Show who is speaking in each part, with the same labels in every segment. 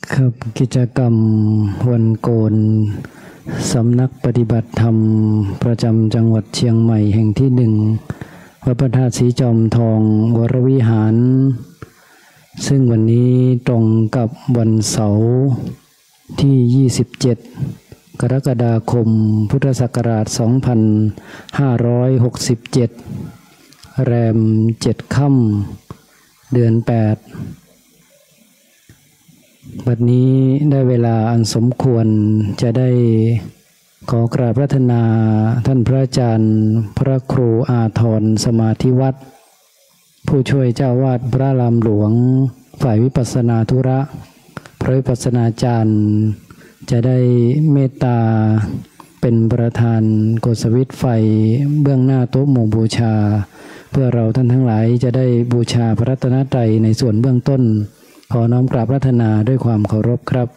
Speaker 1: ครับกิจกรรมวันโกนสำนักปฏิบัติธรรมประจำจังหวัดเชียงใหม่แห่งที่1วัดพระธาตุสีจอมทองวรวิหารซึ่งวันนี้ตรงกับวันเสาร์ที่27กรกฎาคมพุทธศักราช2567แรม7 ค่ำเดือน8บัดนี้ได้เวลาอันสมควรจะได้ขอกราบพระนาท่านพระอาจารย์พระครูอาทรสมาธิวัฒน์ผู้ช่วยเจ้าวาดพระรามหลวงฝ่ายวิปัสสนาธุระพระวิปัสสนาจารย์จะได้เมตตาเป็นประธานโกศวิทย์ไฟเบื้องหน้าโต๊ะหมู่บูชาเพื่อเราท่านทั้งหลายจะได้บูชาพระรัตนตรัยในส่วนเบื้องต้นขอน้อมกราบพระนาด้วยความเคารพครับ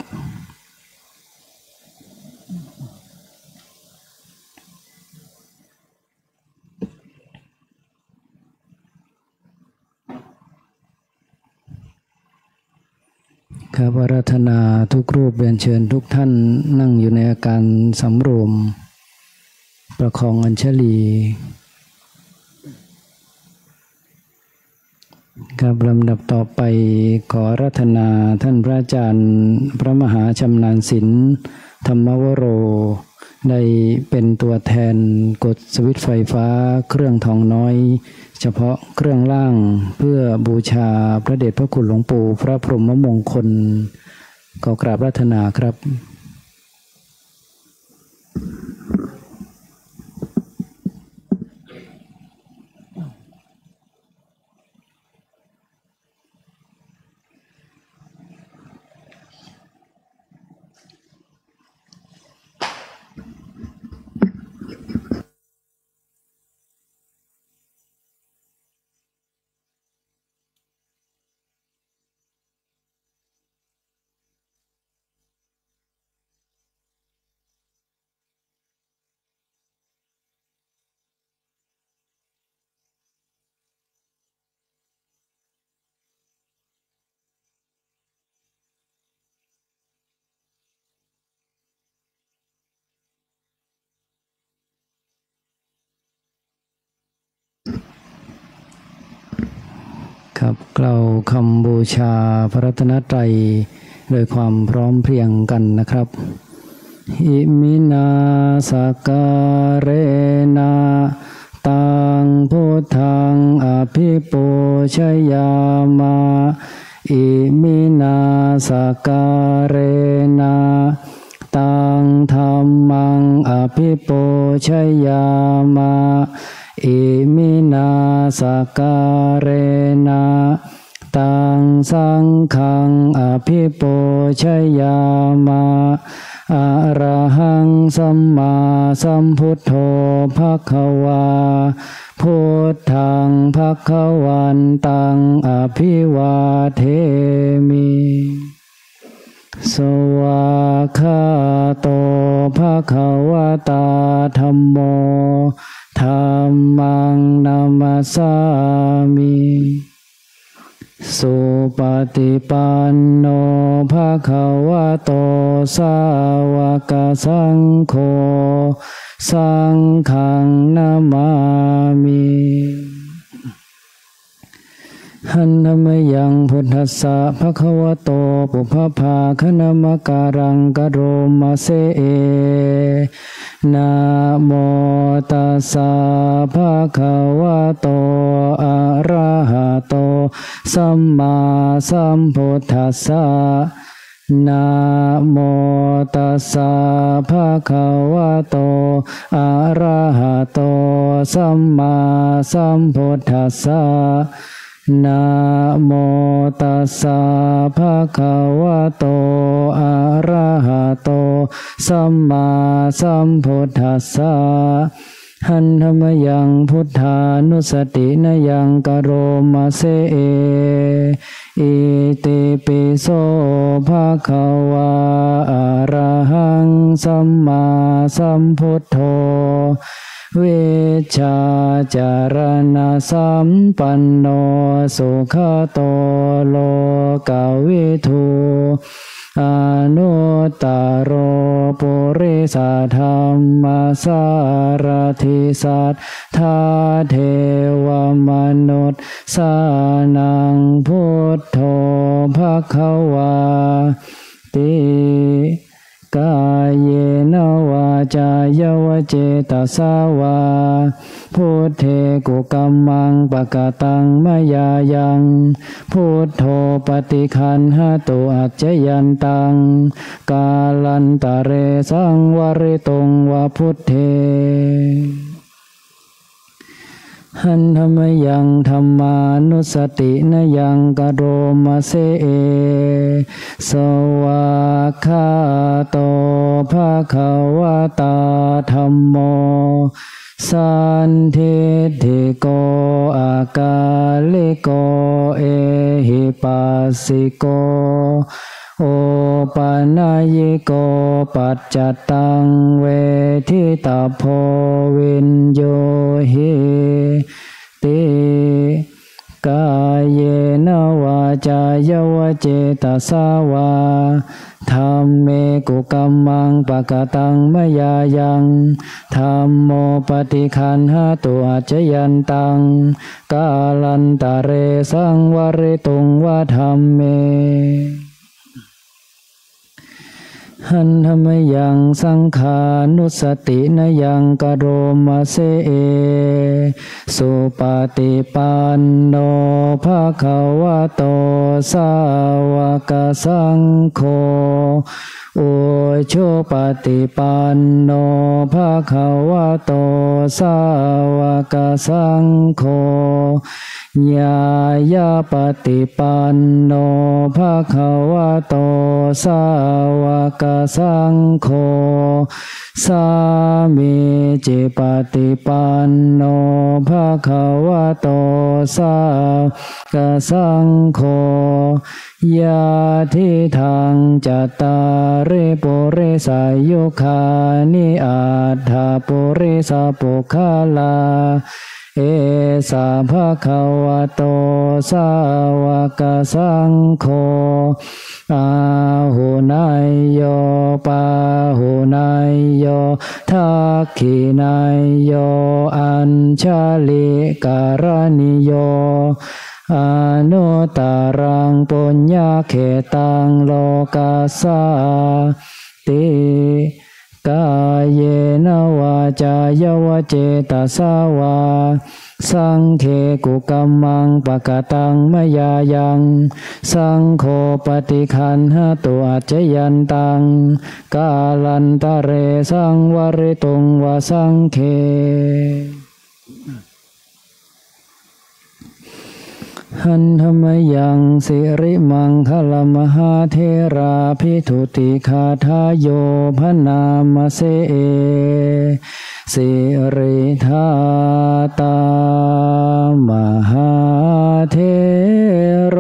Speaker 1: ครับอาราธนาทุกรูปเรียนเชิญทุกท่านนั่งอยู่ในอาการสำรวมประคองอัญชลีครับลำดับต่อไปขออาราธนาท่านพระอาจารย์พระมหาชำนาญศิลป์ธรรมวโรได้เป็นตัวแทนกดสวิตช์ไฟฟ้าเครื่องทองน้อยเฉพาะเครื่องล่างเพื่อบูชาพระเดชพระคุณหลวงปู่พระพรหมมงคลขอกราบพระนาครับครับกล่าวคำบูชาพระรัตนตรัยโดยความพร้อมเพรียงกันนะครับอิมินาสการเรนะตังพุทธังอภิปูชยามะอิมินาสการเรนะตังธัมมังอภิปูชยามะอิมินาสการเรนะตังสังฆังอภิปูชยามะอะระหังสัมมาสัมพุทโธภควาพุทธังภควันตังอภิวาเทมิสวากขาโตภควตาธัมโมธัมมังนามัสสามิสุปฏิปันโนภควโตสาวกสังโฆสังฆังนามามิหันธมยังพุทธัสสะภควโตปุพพาคณมการังกโรมาเสเอนะโมตัสสะภะคะวะโตอะระหะโตสัมมาสัมพุทธัสสะนะโมตัสสะภะคะวะโตอะระหะโตสัมมาสัมพุทธัสสะนะโมตัสสะภะคะวะโตอะระหะโตสัมมาสัมพุทธัสสะหันธมยังพุทธานุสตินยังกโรมาเสเออิติปิโสภะคะวะอะระหังสัมมาสัมพุทโธเวชาจารณะสัมปันโนสุขโตโลกวิทูอนุตตโรปุริสธรรมสารถิสัทธาเทวมนุษย์สานังพุทโธภควาติกายเยนวาจายวเจตสาวาพุทเทกุกัมมังปะกตังมยายังพุทโธปฏิคันหตุอัจจยันตังกาลันตะเรสังวริตุงวะพุทเทหันธรรมยังธรรมานุสตินยังกโรมเสเอสวากขาโตภะคะวะตาธัมโมสันทิฏฐิโกอากาลิโกเอหิปัสสิโกโอปานายิโกปัจจตังเวทิตาโพวินโยหิติกายเยนวาจายวเจตสาวาธัมเมกุกัมมังปะกตังมยายังธัมโมปฏิคันหตุอัจจยันตังกาลันตะเรสังวริตุงวะธัมเมหันธรรมยังสังขานุสตินยังกโรมเสเอสุปฏิปันโนภะคะวะโตสาวกสังโฆโอโชปฏิปันโนภะคะวะโตสาวกสังโฆญาญาปฏิปันโนภะคะวะโตสาวกสังโฆสามีจิปฏิปันโนภะคะวะโตสาวกสังโฆยาทิทังจัตตาริปุริสายุคานิอัฏฐปุริสปุคลาเอสาภะคะวะโตสาวกสังโฆอาหุนายโยปาหุนายโยทักขินายโยอัญชลิการณิโยอนุตตรังปุญญาเขตังโลกัสสาติกายเยนวาจายวเจตสาวาสังเคกุกัมมังปะกตังมยายังสังโฆปฏิคันหตุอัจจยันตังกาลันตะเรสังวริตุงวะสังเคหันธรรมยังสิริมังคลมหาเทราภิทุติคาทายโยพนามเสเอสิริธาตามหาเทโร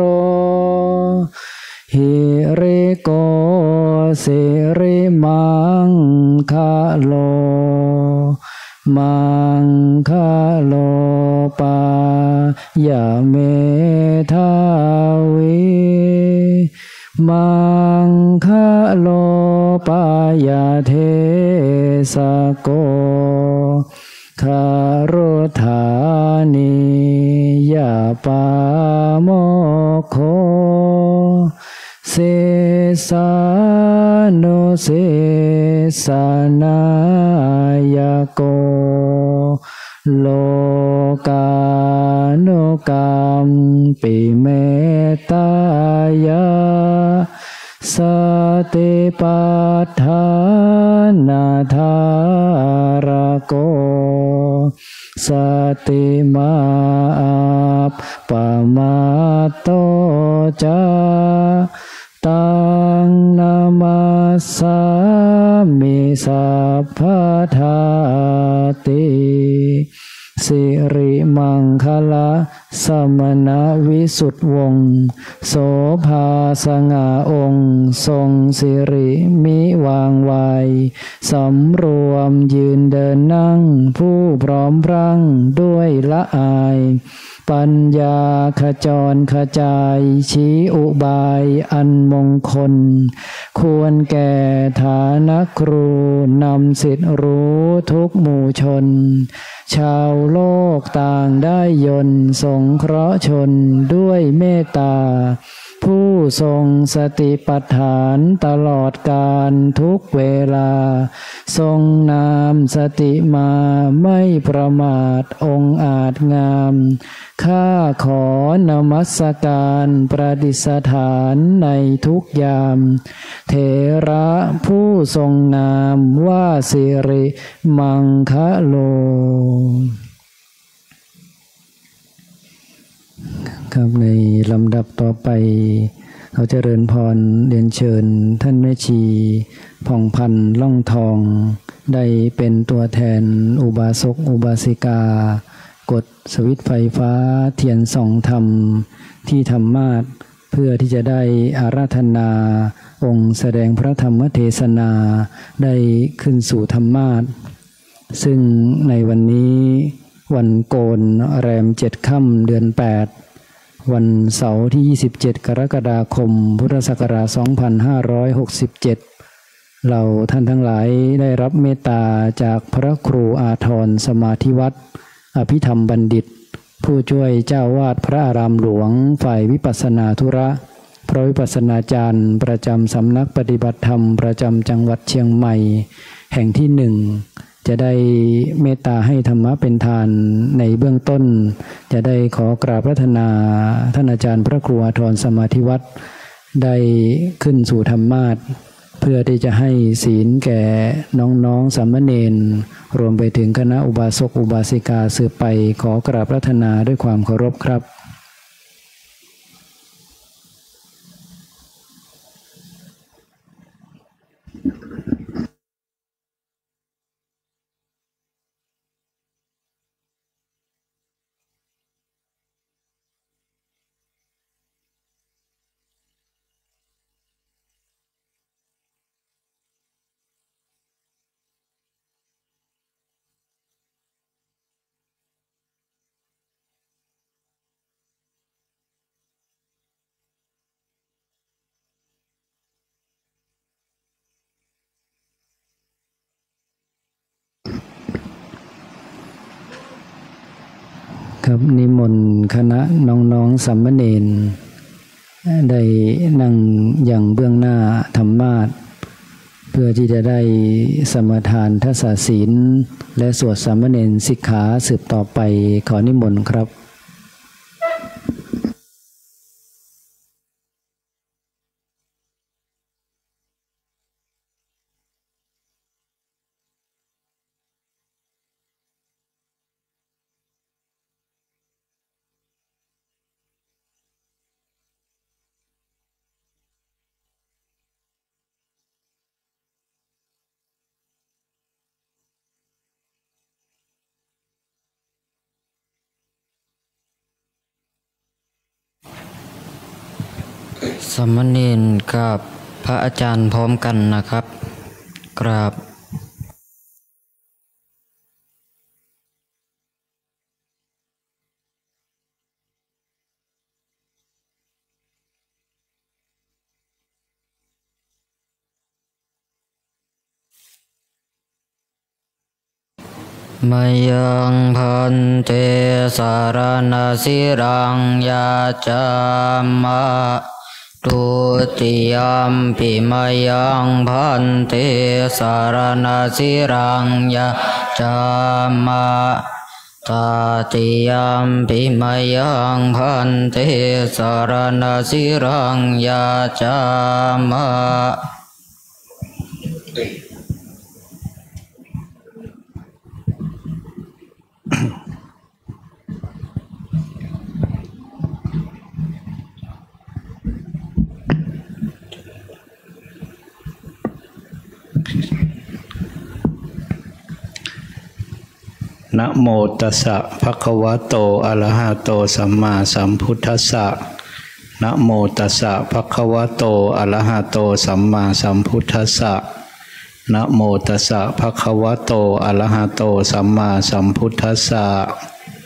Speaker 1: หิริโกสิริมังคโลมังคโลปายาเมทาวิมังคโลปายาเทสโกคารุธานิยาปาโมโคเสสานุเสสานายโกโลกานุกัมปิเมตายาสติปัฏฐานาธารโกสติมาปมาโตจาตังนามัสสามิสัพพทาติสิริมังคละสมณวิสุทธิวงศ์โสภาสง่าองค์ทรงสิริมิวางไวสำรวมยืนเดินนั่งผู้พร้อมพรั่งด้วยละอายปัญญาขจรขจายชี้อุบายอันมงคลควรแก่ฐานะครูนำสิทธิรู้ทุกหมู่ชนชาวโลกต่างได้ยนต์สงเคราะห์ชนด้วยเมตตาผู้ทรงสติปัฏฐานตลอดกาลทุกเวลาทรงนามสติมาไม่ประมาทองค์อาจงามข้าขอนมัสการประดิษฐานในทุกยามเถระผู้ทรงนามว่าสิริมังคะโลครับในลำดับต่อไปเขาเจริญพรเรียนเชิญท่านแม่ชีผ่องพันธ์ล่องทองได้เป็นตัวแทนอุบาสกอุบาสิกากดสวิตช์ไฟฟ้าเทียนส่องธรรมที่ธรรมาสน์เพื่อที่จะได้อาราธนาองค์แสดงพระธรรมเทศนาได้ขึ้นสู่ธรรมาสน์ซึ่งในวันนี้วันโกนแรม7 ค่ำเดือน8วันเสาร์ที่27กรกฎาคมพุทธศักราช2567เราท่านทั้งหลายได้รับเมตตาจากพระครูอาทรสมาธิวัตรอภิธรรมบัณฑิตผู้ช่วยเจ้าวาดพระอารามหลวงฝ่ายวิปัสสนาธุระพระวิปัสสนาจารย์ประจำสำนักปฏิบัติธรรมประจำจังหวัดเชียงใหม่แห่งที่1จะได้เมตตาให้ธรรมะเป็นทานในเบื้องต้นจะได้ขอกราบพระนาท่านอาจารย์พระครูอาทรสมาธิวัตรได้ขึ้นสู่ธรรมาสน์เพื่อที่จะให้ศีลแก่น้องๆสามเณรรวมไปถึงคณะอุบาสกอุบาสิกาสืบไปขอกราบพระนาด้วยความเคารพครับครับนิมนต์คณะน้องๆสามเณรได้นั่งอย่างเบื้องหน้าธรรมาสน์เพื่อที่จะได้สมาทานทัศศีลและสวดสามเณรสิกขาสืบต่อไปขอนิมนต์ครับ
Speaker 2: สามเณรกับพระอาจารย์พร้อมกันนะครับกราบมายังพันเตสารณสิรังยาจามะตุติยมปิมายังพันเตสารณสิรังยาจามะตาติยมปิมายังพันเตสารณสิรังยาจามะ
Speaker 3: นะโมตัสสะภะคะวะโตอะระหะโตสัมมาสัมพุทธัสสะนะโมตัสสะภะคะวะโตอะระหะโตสัมมาสัมพุทธัสสะนะโมตัสสะภะคะวะโตอะระหะโตสัมมาสัมพุทธัสสะ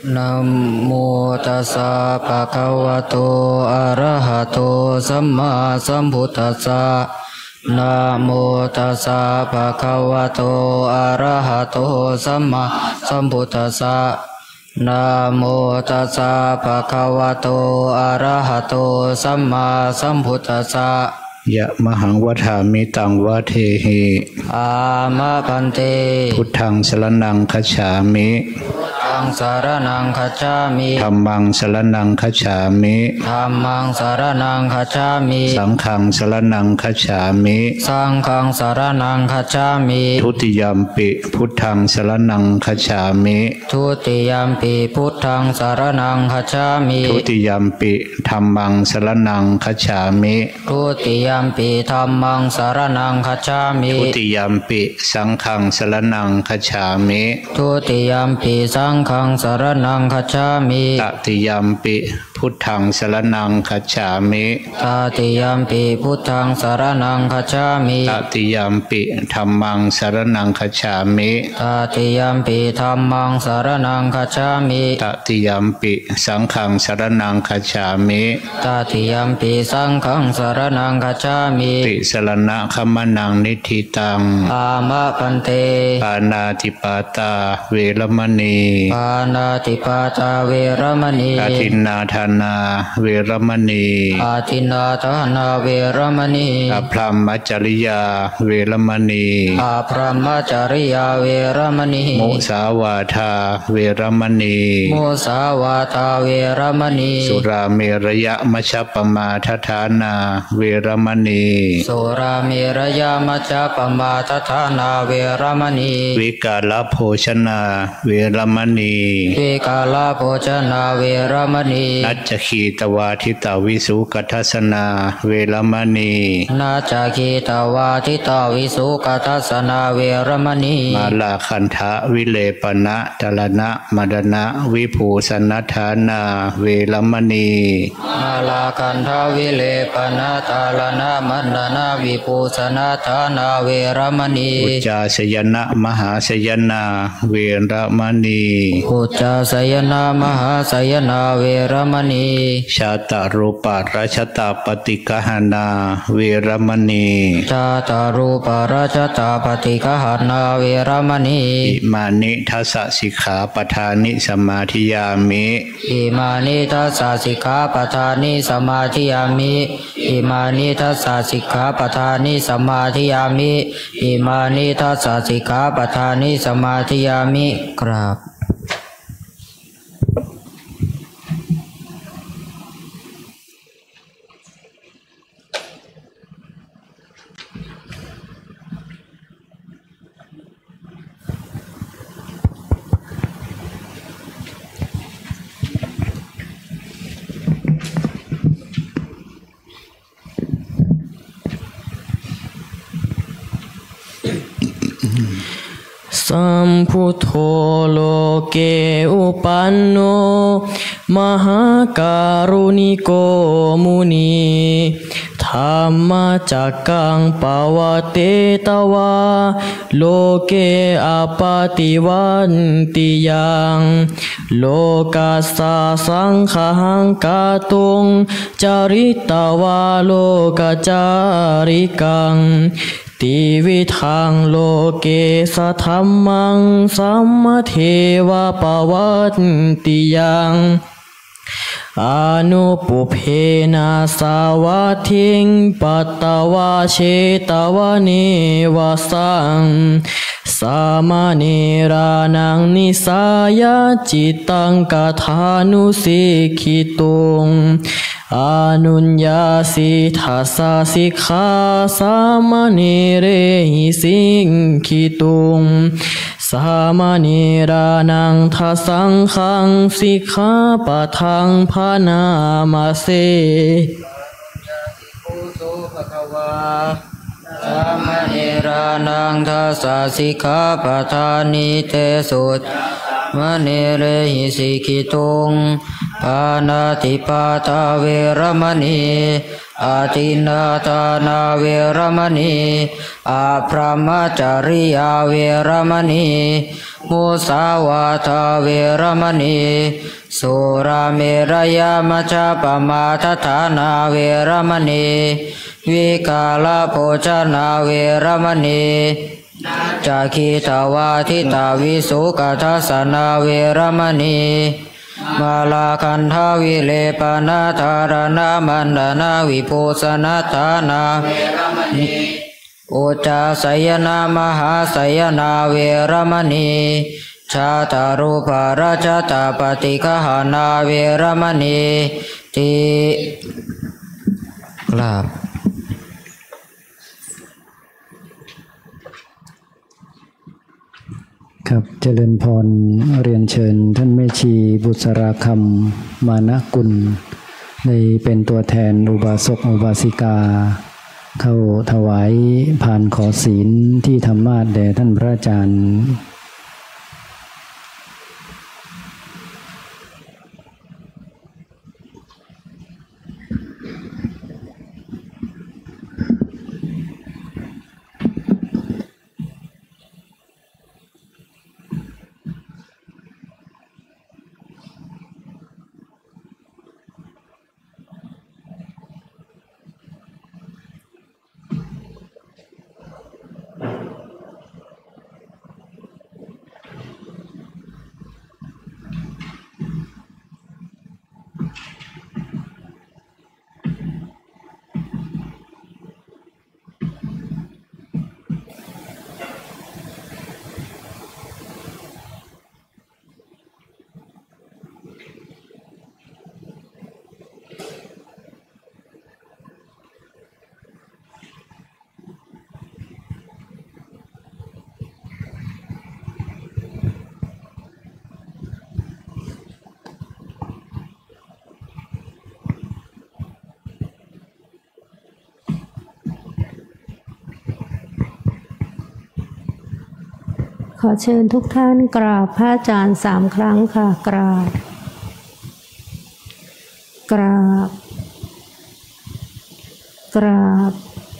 Speaker 2: นะโมตัสสะภะคะวะโตอะระหะโตสัมมาสัมพุทธัสสะนะโมตัสสะภะคะวะโตอะระหะโตสัมมาสัมพุทธัสสะนะโมตัสสะภะคะวะโตอะระหะโตสัมมาสัมพุทธัสสะ
Speaker 3: ยะมหังวทามิตังวะเทหิ
Speaker 2: อามะพันเต
Speaker 3: พุทธังสรณังคัจฉามิ
Speaker 2: ธังสารนังคัจฉามิ
Speaker 3: ธัมมังสรณังคัจฉามิ
Speaker 2: ธัมมังสารนังคัจฉามิ
Speaker 3: สังฆังสรณังคัจฉามิ
Speaker 2: สังฆังสารนังคัจฉามิ
Speaker 3: ทุติยัมปิพุทธังสรณังคัจฉามิ
Speaker 2: ทุติยัมปิพุทธังสารนังคัจฉามิ
Speaker 3: ทุติยัมปิธัมมังสรณังคัจฉามิ
Speaker 2: ทุติยัมปิธัมมังสารนังคัจฉามิ
Speaker 3: ทุติยัมปิสังฆังสรณังคัจฉามิ
Speaker 2: ทุติยัมปิสังฆังสารนังคัจฉามิ
Speaker 3: ตติยัมปิพุทธังสรณังคัจฉามิ
Speaker 2: ตติยัมปิพุทธังสารนังคัจฉามิ
Speaker 3: ตติยัมปิธัมมังสรณังคัจฉามิ
Speaker 2: ตติยัมปิธัมมังสารนังคัจฉามิ
Speaker 3: ตติยัมปิสังฆังสรณังคัจฉามิ
Speaker 2: ตติยัมปิสังฆังสารนังคัจฉามิ
Speaker 3: ติสรณะคัมมนังนิธิตัง
Speaker 2: อามะพันเต
Speaker 3: ปานาติปาตาเวรมณี
Speaker 2: ปานาติปาตาเวรมณี
Speaker 3: อาทินนาทานาเวรมณี
Speaker 2: อาทินนาทานาเวรมณี
Speaker 3: อภรมจริยาเวรมณี
Speaker 2: อภรมจริยาเวรมณี
Speaker 3: มุสาวาทาเวรมณี
Speaker 2: มุสาวาทาเวรมณี
Speaker 3: สุราเมรยะมัชฌปมาทฐานาเวรมณี
Speaker 2: สุราเมรยะมัชฌปมาทฐานาเวรมณี
Speaker 3: วิกาลโภชนาเวรมณี
Speaker 2: วิกาลโภชนาเวรมณี
Speaker 3: นัจจคีตวาทิตาวิสุกัทัสนาเวรมณี
Speaker 2: นัจจคีตวาทิตาวิสุกัทัสนาเวรมณี
Speaker 3: มาลาคันทะวิเลปนะตลนะมดนะวิภูสนัฐานาเวรมณี
Speaker 2: มาลาคันทะวิเลปนะตลนะมดนะวิภูสนัฐานาเวรมณี
Speaker 3: อุจจาสยนะมหาสยนาเวรมณี
Speaker 2: อุจจาสยนะมหาสยนาเวรมณี
Speaker 3: ชาตารูปาราชตาปฏิกหานาเวรมณี
Speaker 2: ชาตารูปาราชตาปฏิกหานาเวรมณี
Speaker 3: อิมานิทัสสะสิกขาปทานิสมาธิยามิ
Speaker 2: อิมานิทัสสะสิกขาปทานิสมาธิยามิอิมานิทัสสะสิกขาปทานิสมาธิยามิอิมานิทัสสะสิกขาปทานิสมาธิยามิกราบสัมพุทโธโลเกอุปันโนมหาการุณิโกมุนีธัมมจักกังปวเตตวาโลเกอปติวันติยังโลกัสสะสังฆังกาตุงจาริตวาโลกจาริกังติวิทังโลเกสะธัมมังสัมมเทวะปวัตติยังอนุปุเพนะสาวัตถิงปัตตวะเชตวะเนวะสังสามเณรานังนิสายาจิตังกถานุสิกขิตุงอนุญญาสิทัสสะสิกขาสามเณเรหิสิกขิตุงสามเณรานังทัสสังฆังสิกขาปะทังภานามาเสสามเณรานังทัสสะสิกขาปะทานิเตสุตมเนเรหิสิกขิตุงปานาติปาตาเวรมณีอาทินนาทานาเวรมณีอาพรหมจริยาเวรมณีมุสาวาทาเวรมณีสุราเมรยามัชฌัปปมาทฐานาเวรมณีวิกาลโภชนาเวรมณีจักขิตาวาทิตาวิสุกัทสนาเวรมณีมาลาคันทาวิเลปนาธารณามันดานาวิโพสนาธานาเวรมณีอุจจาสยนามหาสยนาเวรมณีชาตารูปราชตาปฏิฆหานาเวรมณีติกราบ
Speaker 1: ครับเจริญพรเรียนเชิญท่านแม่ชีบุษราคำมานะกุลในเป็นตัวแทนอุบาสกอุบาสิกาเข้าถวายผ่านขอศีลที่ธรรมาสน์แด่ท่านพระอาจารย์
Speaker 4: ขอเชิญทุกท่านกราบพระอาจารย์3 ครั้งค่ะกราบกราบกราบ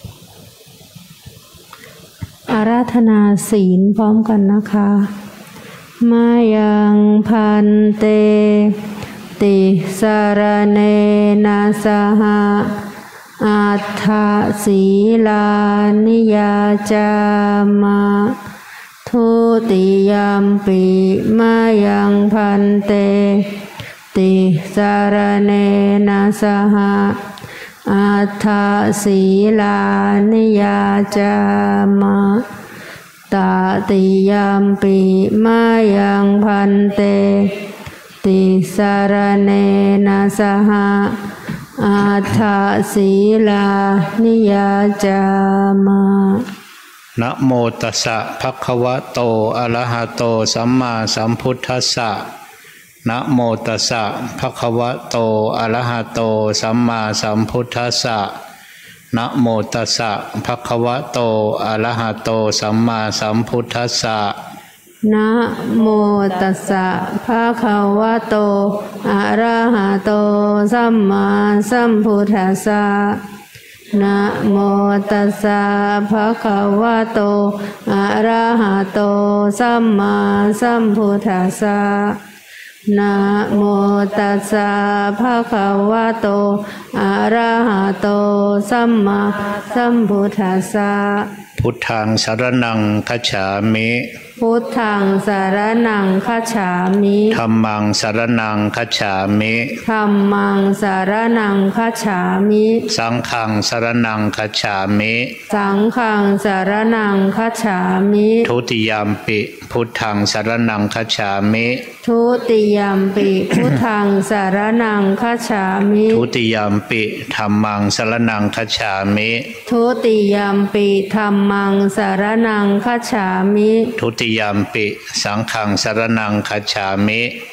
Speaker 4: อาราธนาศีลพร้อมกันนะคะมายังพันเตติสารเนนะสหะอัฏฐศีลานิยาจามะทุติยัมปิมายังพันเตติสารเนนะสหะอัฏฐศีลานิยาจามะตติยัมปิมายังพันเตติสารเนนะสหะอัฏฐศีลานิยาจามะ
Speaker 3: นะโมตัสสะภะคะวะโตอะระหะโตสัมมาสัมพุทธัสสะนะโมตัสสะภะคะวะโตอะระหะโตสัมมาสัมพุทธัสสะนะโมตัสสะภะคะวะโตอะระหะโตสัมมาสัมพุทธัสสะ
Speaker 4: นะโมตัสสะภะคะวะโตอะระหะโตสัมมาสัมพุทธัสสะนะโมตัสสะภะคะวะโตอะระหะโตสัมมาสัมพุทธัสสะนะโมตัสสะภะคะวะโตอะระหะโตสัมมาสัมพุทธัสสะ
Speaker 3: พุทธังสรณังคัจฉามิ
Speaker 4: พุทธังสรณังคัจฉามิ
Speaker 3: ธัมมังสรณังคัจฉามิ
Speaker 4: ธัมมังสรณังคัจฉามิ
Speaker 3: สังฆังสรณังคัจฉามิ
Speaker 4: สังฆังสรณังคัจฉามิ
Speaker 3: ทุติยัมปิพุทธังสรณังคัจฉามิ
Speaker 4: ทุติยัมปิพุทธังสรณังคัจฉามิ
Speaker 3: ทุติยัมปิธัมมังสรณังคัจฉามิ
Speaker 4: ทุติยัมปิธัมมังสรณังคัจฉามิ
Speaker 3: ทุติยัมปิสังฆังสรณังคัจฉามิ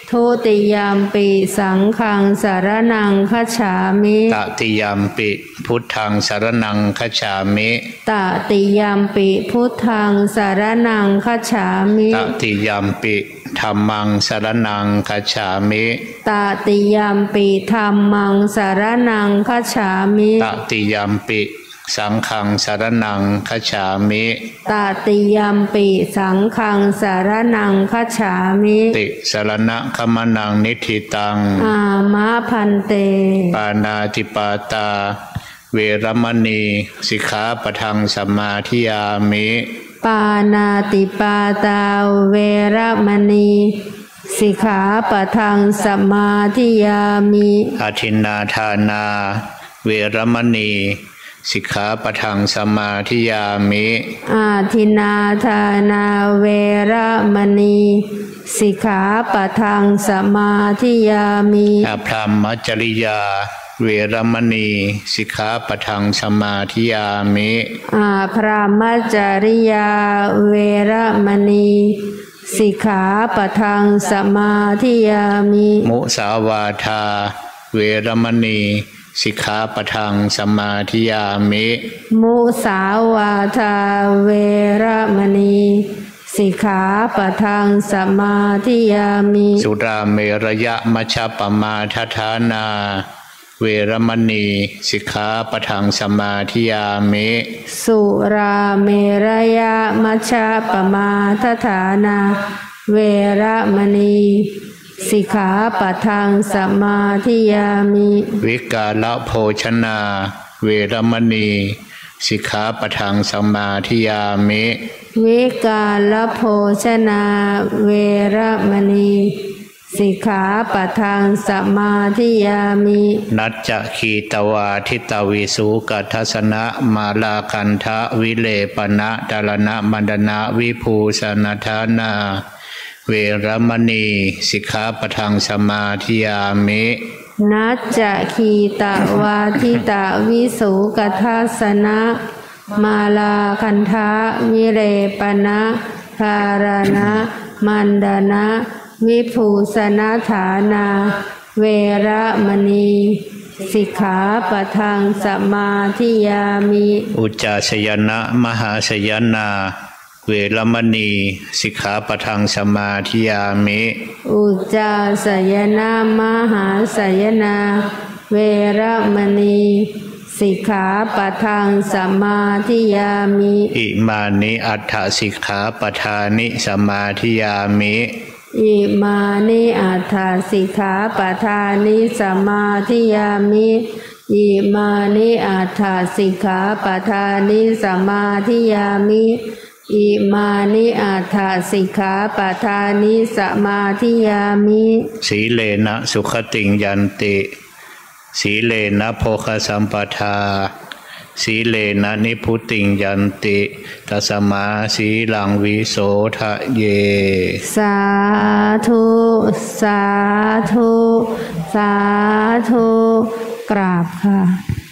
Speaker 4: ทุติยมปิสังฆังสารนังคัจฉามิ
Speaker 3: ตติยมปิพุทธังสารนังคัจฉามิ
Speaker 4: ตติยมปิพุทธังสารนังคัจฉามิ
Speaker 3: ตติยมปิธัมมังสารนังคัจฉามิ
Speaker 4: ตติยมปิธัมมังสารนังคัจฉามิ
Speaker 3: ตติยมปิสังฆังสารนังคัจฉามิ
Speaker 4: ตติยมปิสังฆังสารนังคัจฉามิ
Speaker 3: ติสรณะคัมนังนิธิตัง
Speaker 4: อามะพันเต
Speaker 3: ปานาติปาตาเวรมณีสิกขาปะทังสัมมาทิยามิ
Speaker 4: ปานาติปาตาเวรมณีสิกขาปะทังสัมมาทิยามิ
Speaker 3: อทินนาทานาเวรมณีสิกขาปะทังสัมมาทิยามิ
Speaker 4: อาทินนาทานาเวรมณีสิกขาปะทังสัมมาทิยามิ
Speaker 3: อภรรมจริยาเวรมณีสิกขาปะทังสัมมาทิยามิ
Speaker 4: อาพรหมจริยาเวรมณีสิกขาปะทังสัมมาทิยามิ
Speaker 3: มุสาวาทาเวรมณีสิกขาปะทังสัมมาทิยามิ
Speaker 4: มุสาวาทาเวรมณีสิกขาปะทังสัมมาทิยามิ
Speaker 3: สุราเมรยะมัชฌปมาทัฏฐานาเวรมณีสิกขาปะทังสัมมาทิยามิ
Speaker 4: สุราเมรยะมัชฌปมาทัฏฐานาเวรมณีสิกขาปะทังสัมมาทิยามิ
Speaker 3: วิกาลโภชนาเวรมณีสิกขาปะทังสัมมาทิยามิ
Speaker 4: วิกาลโภชนาเวรมณีสิกขาปะทังสัมมาทิยามิ
Speaker 3: นัจจคีตวาทิตวิสุกัทัสนะมาลาคันทะวิเลปนะดารณะมันดนะวิภูสนาทานาเวรมณีสิกขาปะทังสัมมาทิยามิ
Speaker 4: นัจจคีตวาทิตวิสุกัทัสนะมาลาคันทะวิเลปนะดารณะมันดนะวิภูสนาฐานาเวรมณีสิกขาปะทังสัมมาทิยามิ
Speaker 3: อุจจาสยนะมหาสยนาเวรมณีสิกขาปะทังสัมมาทิยามิ
Speaker 4: อุจจาสยนะมหาสยนาเวรมณีสิกขาปะทังสัมมาทิยามิ
Speaker 3: อิมานิอัฏฐสิกขาปทานิสัมมาทิยามิ
Speaker 4: อิมานิอัฏฐสิกขาปทานิสัมมาทิยามิอิมานิอัฏฐสิกขาปทานิสัมมาทิยามิอิมานิอัฏฐสิกขาปทานิสัมมาทิยามิ
Speaker 3: สีเลนะสุขติงยันติสีเลนะโภคสัมปทาสีเลนะนิพุติงยันติตัสมาสีลังวิโสทะเย
Speaker 4: สาธุสาธุสาธุกราบค่ะ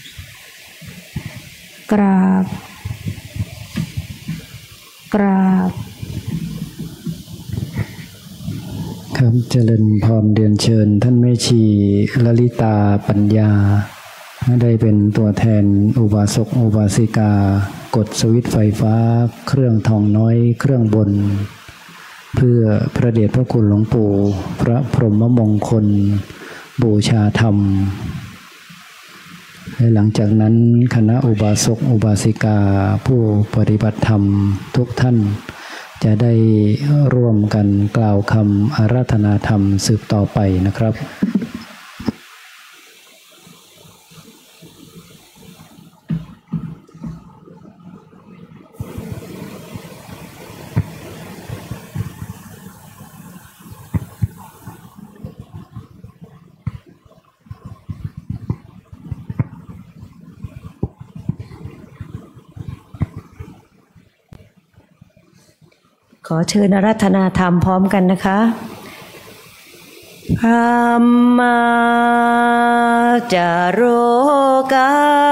Speaker 4: กราบกราบ
Speaker 1: ครับเจริญพรเรียนเชิญท่านแม่ชีลลิตาปัญญาได้เป็นตัวแทนอุบาสกอุบาสิกากดสวิตช์ไฟฟ้าเครื่องทองน้อยเครื่องบนเพื่อพระเดชพระคุณหลวงปู่พระพรหมมงคลบูชาธรรมและหลังจากนั้นคณะอุบาสกอุบาสิกาผู้ปฏิบัติธรรมทุกท่านจะได้ร่วมกันกล่าวคำอาราธนาธรรมสืบต่อไปนะครับ
Speaker 5: ขอเชิญอาราธนาธรรมพร้อมกันนะคะธัมมาจาโรกา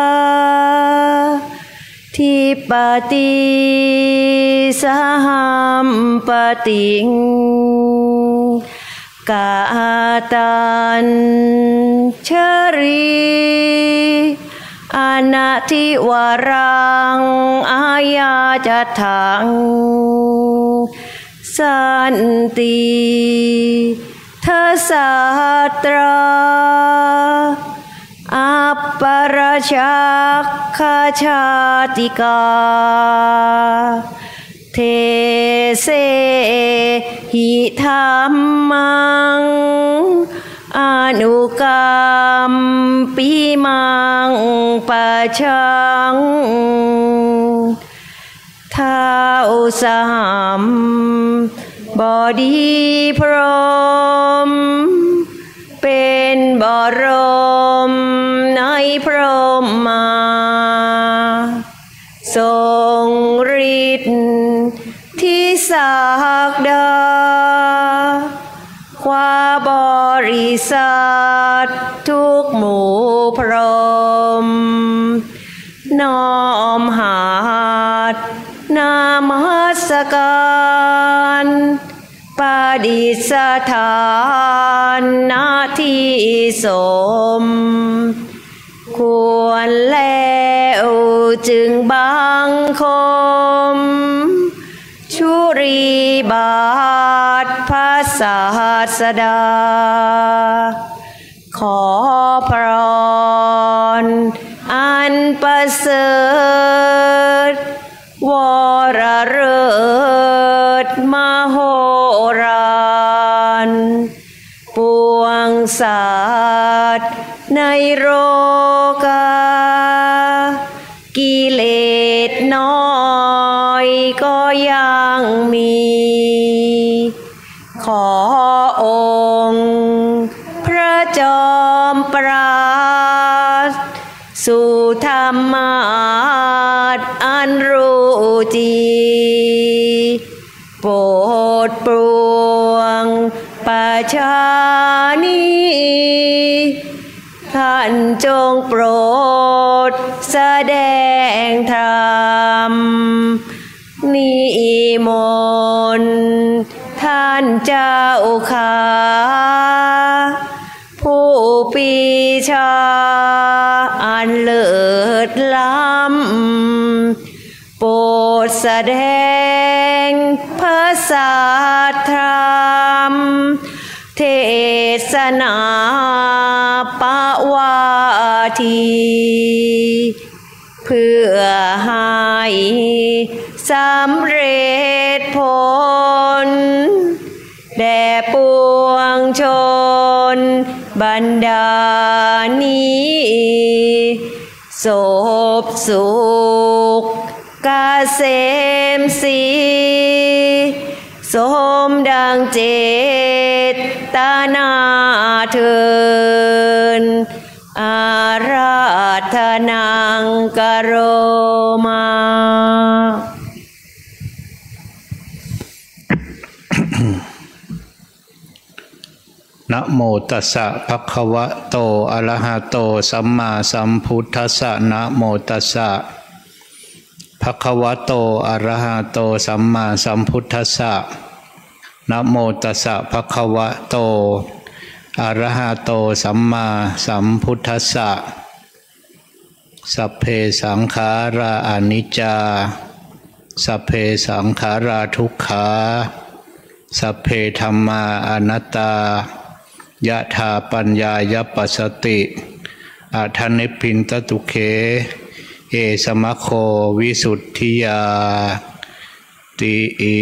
Speaker 5: ทิปติสหัมปติงกาตันชรีอนาทิวรังอาญาจัตถังสันติเทสาตราอัปปราชักขชาติกาเทเสหิธรรมังอนุกรรมปิมังปัจฉังท้าวสามบดีพรหมเป็นบรมในพรหมาทรงฤทธิ์ที่ศักดาความบริสัทธิ์ทุกหมู่พรหมน้อมหาดนามัสการปฏิสถานณที่สมควรแล้วจึงบังคมชุรีบาทพระศาสดาขอพรอันประเสริฐวรเลิศมโหฬารปวงสัตว์ในโลกากิเลสน้อยก็ยังมีขอองค์พระจอมปราศสู่ธรรมาสอันรู้จริงโปรดปรวงประชานีท่านจงโปรดแสดงธรรมนิมนต์ท่านเจ้าข้าผู้ปีชาอันเลิศล้ำโปรดแสดงพระสัทธรรมเทศนาปวาทีเพื่อให้สำเร็จผลแด่ปวงชนบรรดานี้ศพสุขเกษมศรีสมดังเจตนาเทินอาราธนังกโรมา
Speaker 3: นะโมตัสสะภะคะวะโตอะระหะโตสัมมาสัมพุทธัสสะนะโมตัสสะภะคะวะโตอะระหะโตสัมมาสัมพุทธัสสะนะโมตัสสะภะคะวะโตอะระหะโตสัมมาสัมพุทธัสสะสัพเพสังขาราอนิจจาสัพเพสังขาราทุกขาสัพเพธัมมาอนัตตายะถาปัญญายปัสสติอาทันนิพินตตุเขเอสมะโควิสุทธิยาติ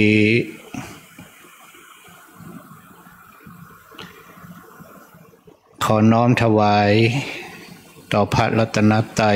Speaker 3: ขอน้อมถวายต่อพระรัตนตรัย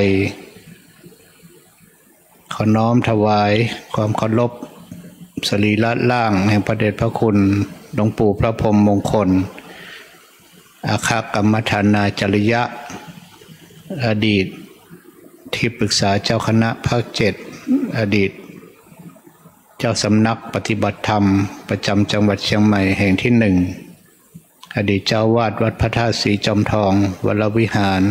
Speaker 3: ขอน้อมถวายความเคารพสรีระล่างแห่งพระเดชพระคุณหลวงปู่พระพรหมมงคลอาคากรรมฐานาจริยะอดีตที่ปรึกษาเจ้าคณะภาค7อดีตเจ้าสำนักปฏิบัติธรรมประจำจังหวัดเชียงใหม่แห่งที่1อดีตเจ้าวาดวัดพระธาตุศรีจอมทองวรวิหาร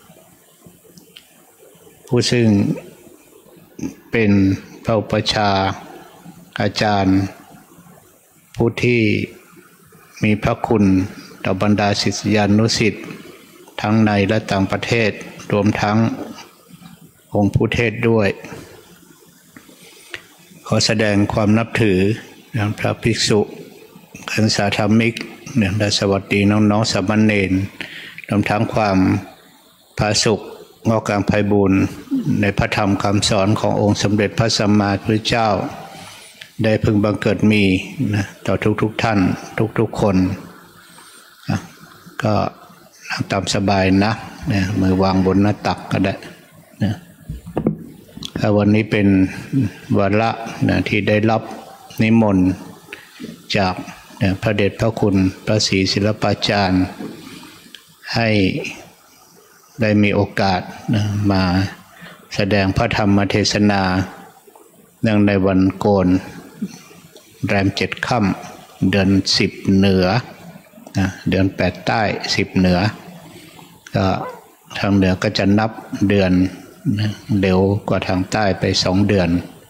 Speaker 3: ผู้ซึ่งเป็นพระอุปัชฌาย์อาจารย์ผู้ที่มีพระคุณต่อบรรดาศิษยานุศิษย์ทั้งในและต่างประเทศรวมทั้งองค์ผู้เทศด้วยขอแสดงความนับถือพระภิกษุคฤหัสถธรรมิกและสวัสดีน้องๆสามเณรรวมทั้งความผาสุกงอกกางไพบูลย์ในพระธรรมคำสอนขององค์สมเด็จพระสัมมาสัมพุทธเจ้าได้พึงบังเกิดมีนะต่อทุกท่านทุกคนก็นั่งตามสบายนะมือวางบนหน้าตักก็ได้นะวันนี้เป็นวาระนะที่ได้รับนิมนต์จากนะพระเดชพระคุณพระศรีศิลปาจารย์ให้ได้มีโอกาสนะมาแสดงพระธรรมเทศนาเนื่องในวันโกนแรม7 ค่ำเดือน10เหนือนะเดือน8ใต้10เหนือก็ทางเหนือก็จะนับเดือนนะเร็วกว่าทางใต้ไป2 เดือน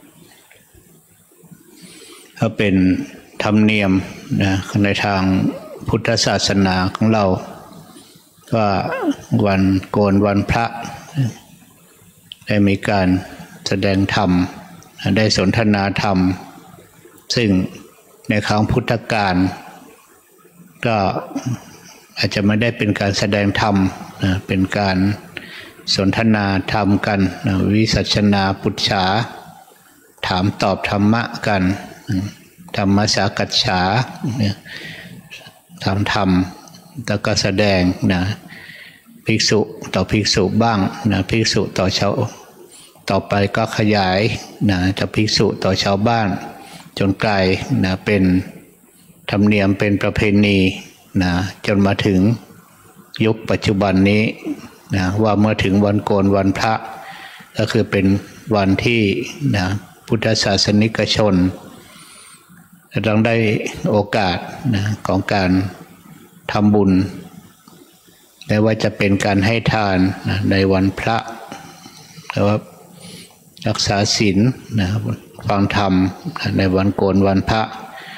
Speaker 3: ก็เป็นธรรมเนียมนะในทางพุทธศาสนาของเราว่าวันโกนวันพระได้มีการแสดงธรรมได้สนทนาธรรมซึ่งในครั้งพุทธกาลก็อาจจะไม่ได้เป็นการแสดงธรรมนะเป็นการสนทนาธรรมกันนะวิสัชนาปุจฉาถามตอบธรรมะกันธรรมสากัจฉาถามธรรมแล้วก็แสดงนะภิกษุต่อภิกษุบ้างนะภิกษุต่อชาวต่อไปก็ขยายนะจากภิกษุต่อชาวบ้านจนกลายนะเป็นธรรมเนียมเป็นประเพณีนะจนมาถึงยุคปัจจุบันนี้นะว่าเมื่อถึงวันโกนวันพระก็คือเป็นวันที่นะพุทธศาสนิกชนจะต้องได้โอกาสนะของการทำบุญไม่ว่าจะเป็นการให้ทานนะในวันพระหรือว่ารักษาศีลนะฟังธรรมในวันโกนวันพระ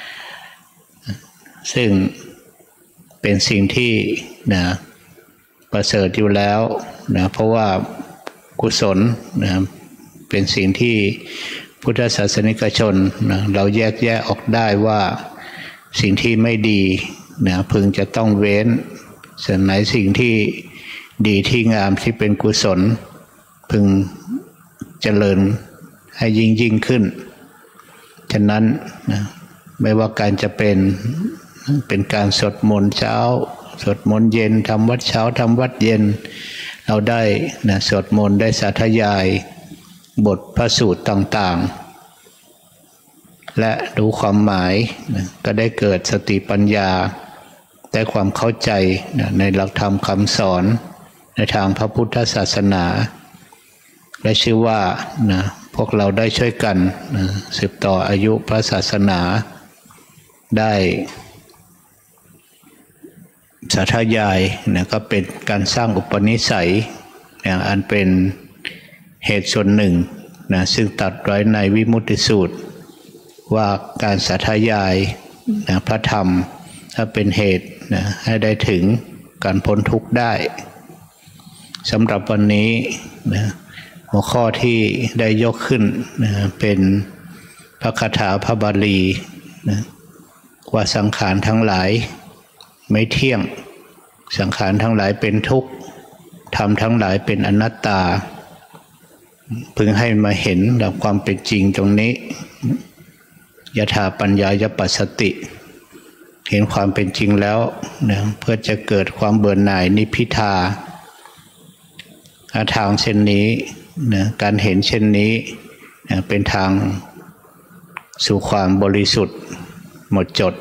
Speaker 3: ซึ่งเป็นสิ่งที่นะประเสริฐอยู่แล้วนะเพราะว่ากุศลนะเป็นสิ่งที่พุทธศาสนิกชนนะเราแยกแยะออกได้ว่าสิ่งที่ไม่ดีนะพึงจะต้องเว้นส่วนไหนสิ่งที่ดีที่งามที่เป็นกุศลพึงเจริญให้ยิ่งขึ้นฉะนั้นนะไม่ว่าการจะเป็นการสวดมนต์เช้าสวดมนต์เย็นทำวัดเช้าทำวัดเย็นเราได้นะสวดมนต์ได้สาธยายบทพระสูตรต่างๆและรู้ความหมายนะก็ได้เกิดสติปัญญาได้ความเข้าใจนะในหลักธรรมคำสอนในทางพระพุทธศาสนาและชื่อว่านะพวกเราได้ช่วยกันนะสืบต่ออายุพระศาสนาได้สาธยายนะก็เป็นการสร้างอุปนิสัยนะอันเป็นเหตุส่วนหนึ่งนะซึ่งตรัสไว้ในวิมุตติสูตรว่าการสาธยายนะพระธรรมถ้าเป็นเหตุนะให้ได้ถึงการพ้นทุกข์ได้สำหรับวันนี้นะหัวข้อที่ได้ยกขึ้นนะเป็นพระคาถาพระบาลีนะว่าสังขารทั้งหลายไม่เที่ยงสังขารทั้งหลายเป็นทุกข์ธรรมทั้งหลายเป็นอนัตตาพึงให้มาเห็นดับความเป็นจริงตรงนี้ยถาปัญญายปัสสติเห็นความเป็นจริงแล้วนะเพื่อจะเกิดความเบื่อหน่ายนิพพิทาทางเช่นนี้นะการเห็นเช่นนี้นะเป็นทางสู่ความบริสุทธิ์หมดจด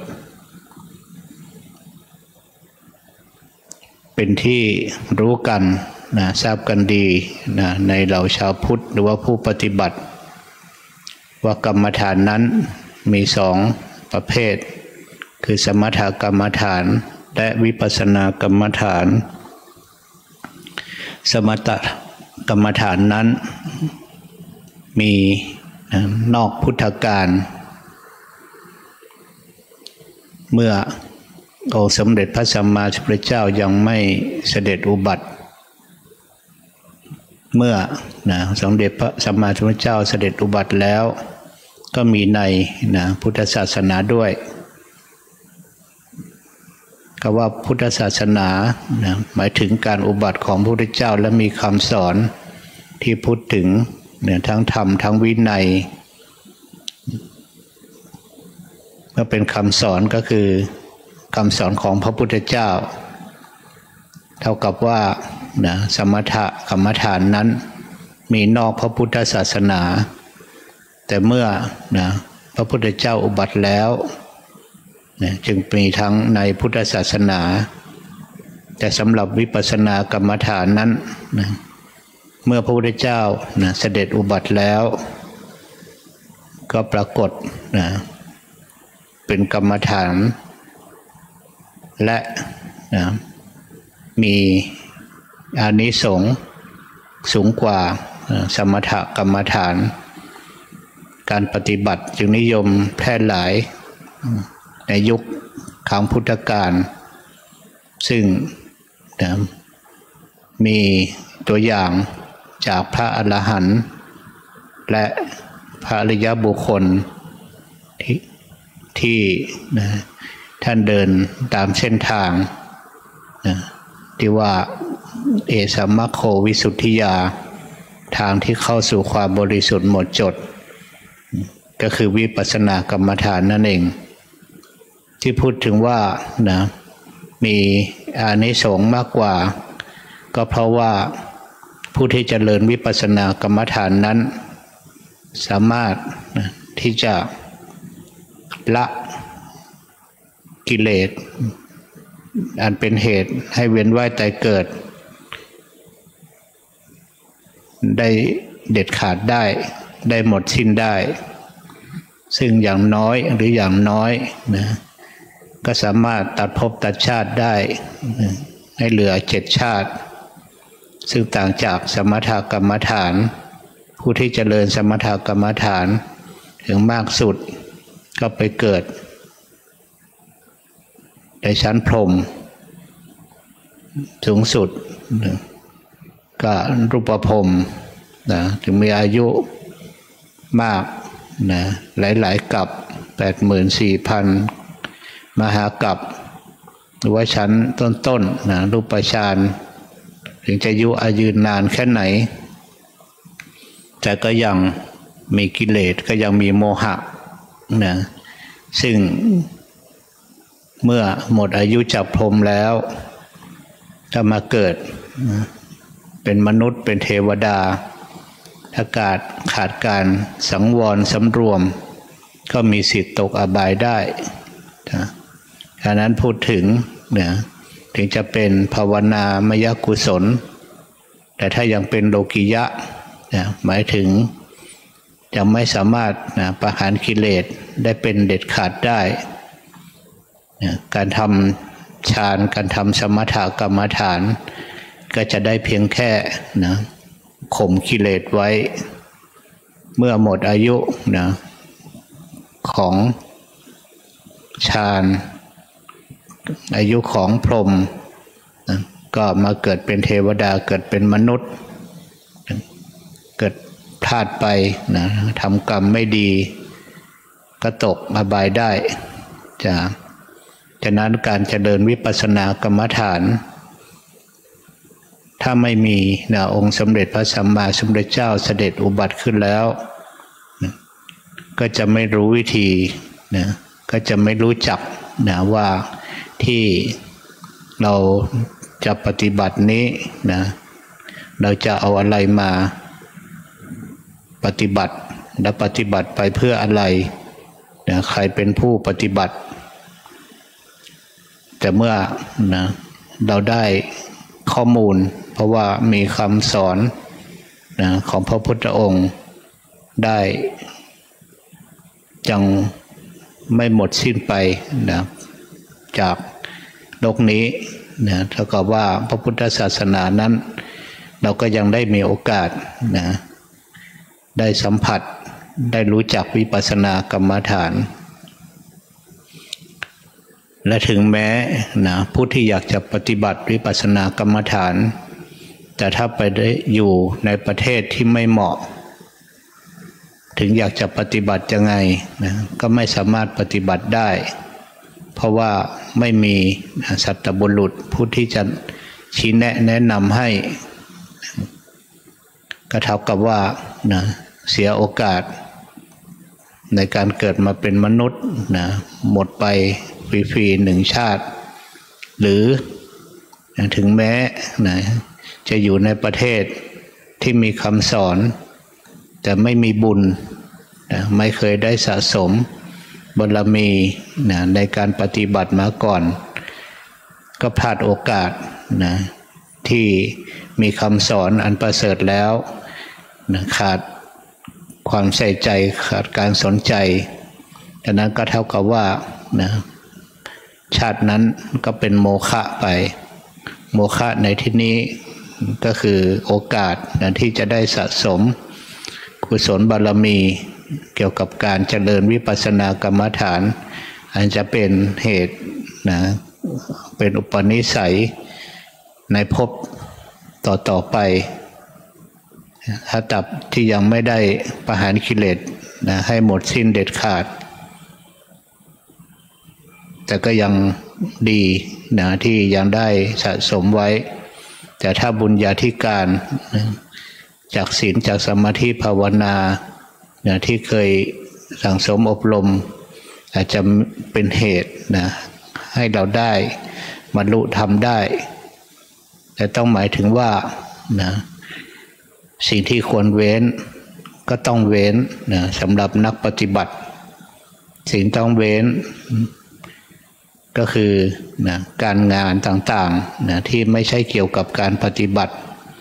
Speaker 3: เป็นที่รู้กันนะทราบกันดีนะในเหล่าชาวพุทธหรือว่าผู้ปฏิบัติว่ากรรมฐานนั้นมี2 ประเภทคือสมถกรรมฐานและวิปัสสนากรรมฐานสมถกรรมฐานนั้นมีนอกพุทธกาลเมื่อองค์สมเด็จพระสัมมาสัมพุทธเจ้ายังไม่เสด็จอุบัติเมื่อสมเด็จพระสัมมาสัมพุทธเจ้าเสด็จอุบัติแล้วก็มีในพุทธศาสนาด้วยก็ว่าพุทธศาสนาหมายถึงการอุบัติของพระพุทธเจ้าและมีคำสอนที่พูดถึงทั้งธรรมทั้งวินัยก็เป็นคำสอนก็คือคำสอนของพระพุทธเจ้าเท่ากับว่าสมถะกรรมฐานนั้นมีนอกพระพุทธศาสนาแต่เมื่อพระพุทธเจ้าอุบัติแล้วจึงมีทั้งในพุทธศาสนาแต่สำหรับวิปัสสนากรรมฐานนั้นเมื่อพระพุทธเจ้าเสด็จอุบัติแล้วก็ปรากฏเป็นกรรมฐานและมีอานิสงส์สูงกว่าสมถกรรมฐานการปฏิบัติจึงนิยมแพร่หลายในยุคครั้งพุทธกาลซึ่งมีตัวอย่างจากพระอรหันต์และพระอริยบุคคลที่ท่านเดินตามเส้นทางที่ว่าเอสัมมัคโควิสุทธิยาทางที่เข้าสู่ความบริสุทธิ์หมดจดก็คือวิปัสสนากรรมฐานนั่นเองที่พูดถึงว่ามีอานิสงส์มากกว่าก็เพราะว่าผู้ที่เจริญวิปัสสนากรรมฐานนั้นสามารถที่จะละกิเลสอันเป็นเหตุให้เวียนว่ายตายเกิดได้เด็ดขาดได้หมดสิ้นได้ซึ่งอย่างน้อยหรืออย่างน้อยก็สามารถตัดภพตัดชาติได้ให้เหลือ7 ชาติซึ่งต่างจากสมถกรรมฐานผู้ที่เจริญสมถกรรมฐานถึงมากสุดก็ไปเกิดในชั้นพรหมสูงสุดก็รูปพรหมถึงมีอายุมากหลายๆกับ 84,000 มหากับหรือว่าชั้นต้นๆรูปฌานถึงจะอายุนานแค่ไหนแต่ก็ยังมีกิเลสก็ยังมีโมหะซึ่งเมื่อหมดอายุจากพรหมแล้วถ้ามาเกิดเป็นมนุษย์เป็นเทวดาถ้าขาดการสังวรสำรวมก็มีสิทธิ์ตกอบายได้ฉะนั้นพูดถึงถึงจะเป็นภาวนามยกุศลแต่ถ้ายังเป็นโลกิยะหมายถึงยังไม่สามารถประหารกิเลสได้เป็นเด็ดขาดได้การทำฌานการทำสมถกรรมฐานก็จะได้เพียงแค่ข่มกิเลสไว้เมื่อหมดอายุของฌานอายุของพรหมก็มาเกิดเป็นเทวดาเกิดเป็นมนุษย์เกิดพลาดไปทำกรรมไม่ดีก็ตกอบายได้ฉะนั้นการเจริญวิปัสสนากรรมฐานถ้าไม่มีองค์สมเด็จพระสัมมาสัมพุทธเจ้าเสด็จอุบัติขึ้นแล้วก็จะไม่รู้วิธีก็จะไม่รู้จักว่าที่เราจะปฏิบัตินี้เราจะเอาอะไรมาปฏิบัติและปฏิบัติไปเพื่ออะไรใครเป็นผู้ปฏิบัติแต่เมื่อเราได้ข้อมูลเพราะว่ามีคำสอนของพระพุทธองค์ได้ยังไม่หมดสิ้นไปจากโลกนี้เท่ากับว่าพระพุทธศาสนานั้นเราก็ยังได้มีโอกาสได้สัมผัสได้รู้จักวิปัสสนากรรมฐานและถึงแม้นะผู้ที่อยากจะปฏิบัติวิปัสสนากรรมฐานแต่ถ้าไปได้อยู่ในประเทศที่ไม่เหมาะถึงอยากจะปฏิบัติยังไงนะก็ไม่สามารถปฏิบัติได้เพราะว่าไม่มีสัตบุรุษผู้ที่จะชี้แนะนำให้ก็เท่ากับว่านะเสียโอกาสในการเกิดมาเป็นมนุษย์นะหมดไปฟรีๆหนึ่งชาติหรือถึงแม้นะจะอยู่ในประเทศที่มีคำสอนแต่ไม่มีบุญนะไม่เคยได้สะสมบารมีนะในการปฏิบัติมาก่อนก็พลาดโอกาสนะที่มีคำสอนอันประเสริฐแล้วนะขาดความใส่ใจขาดการสนใจดังนั้นก็เท่ากับว่านะชาตินั้นก็เป็นโมฆะไปโมฆะในที่นี้ก็คือโอกาสนะที่จะได้สะสมกุศลบารมีเกี่ยวกับการเจริญวิปัสสนากรรมฐานอันจะเป็นเหตุนะเป็นอุปนิสัยในภพต่อไปถ้าตับที่ยังไม่ได้ประหารกิเลสนะให้หมดสิ้นเด็ดขาดแต่ก็ยังดีนะที่ยังได้สะสมไว้แต่ถ้าบุญญาธิการจากศีลจากสมาธิภาวนาที่เคยสั่งสมอบรมอาจจะเป็นเหตุนะให้เราได้บรรลุธรรมได้แต่ต้องหมายถึงว่านะสิ่งที่ควรเว้นก็ต้องเว้นนะสำหรับนักปฏิบัติสิ่งต้องเว้นก็คือนะการงานต่างๆนะที่ไม่ใช่เกี่ยวกับการปฏิบัติ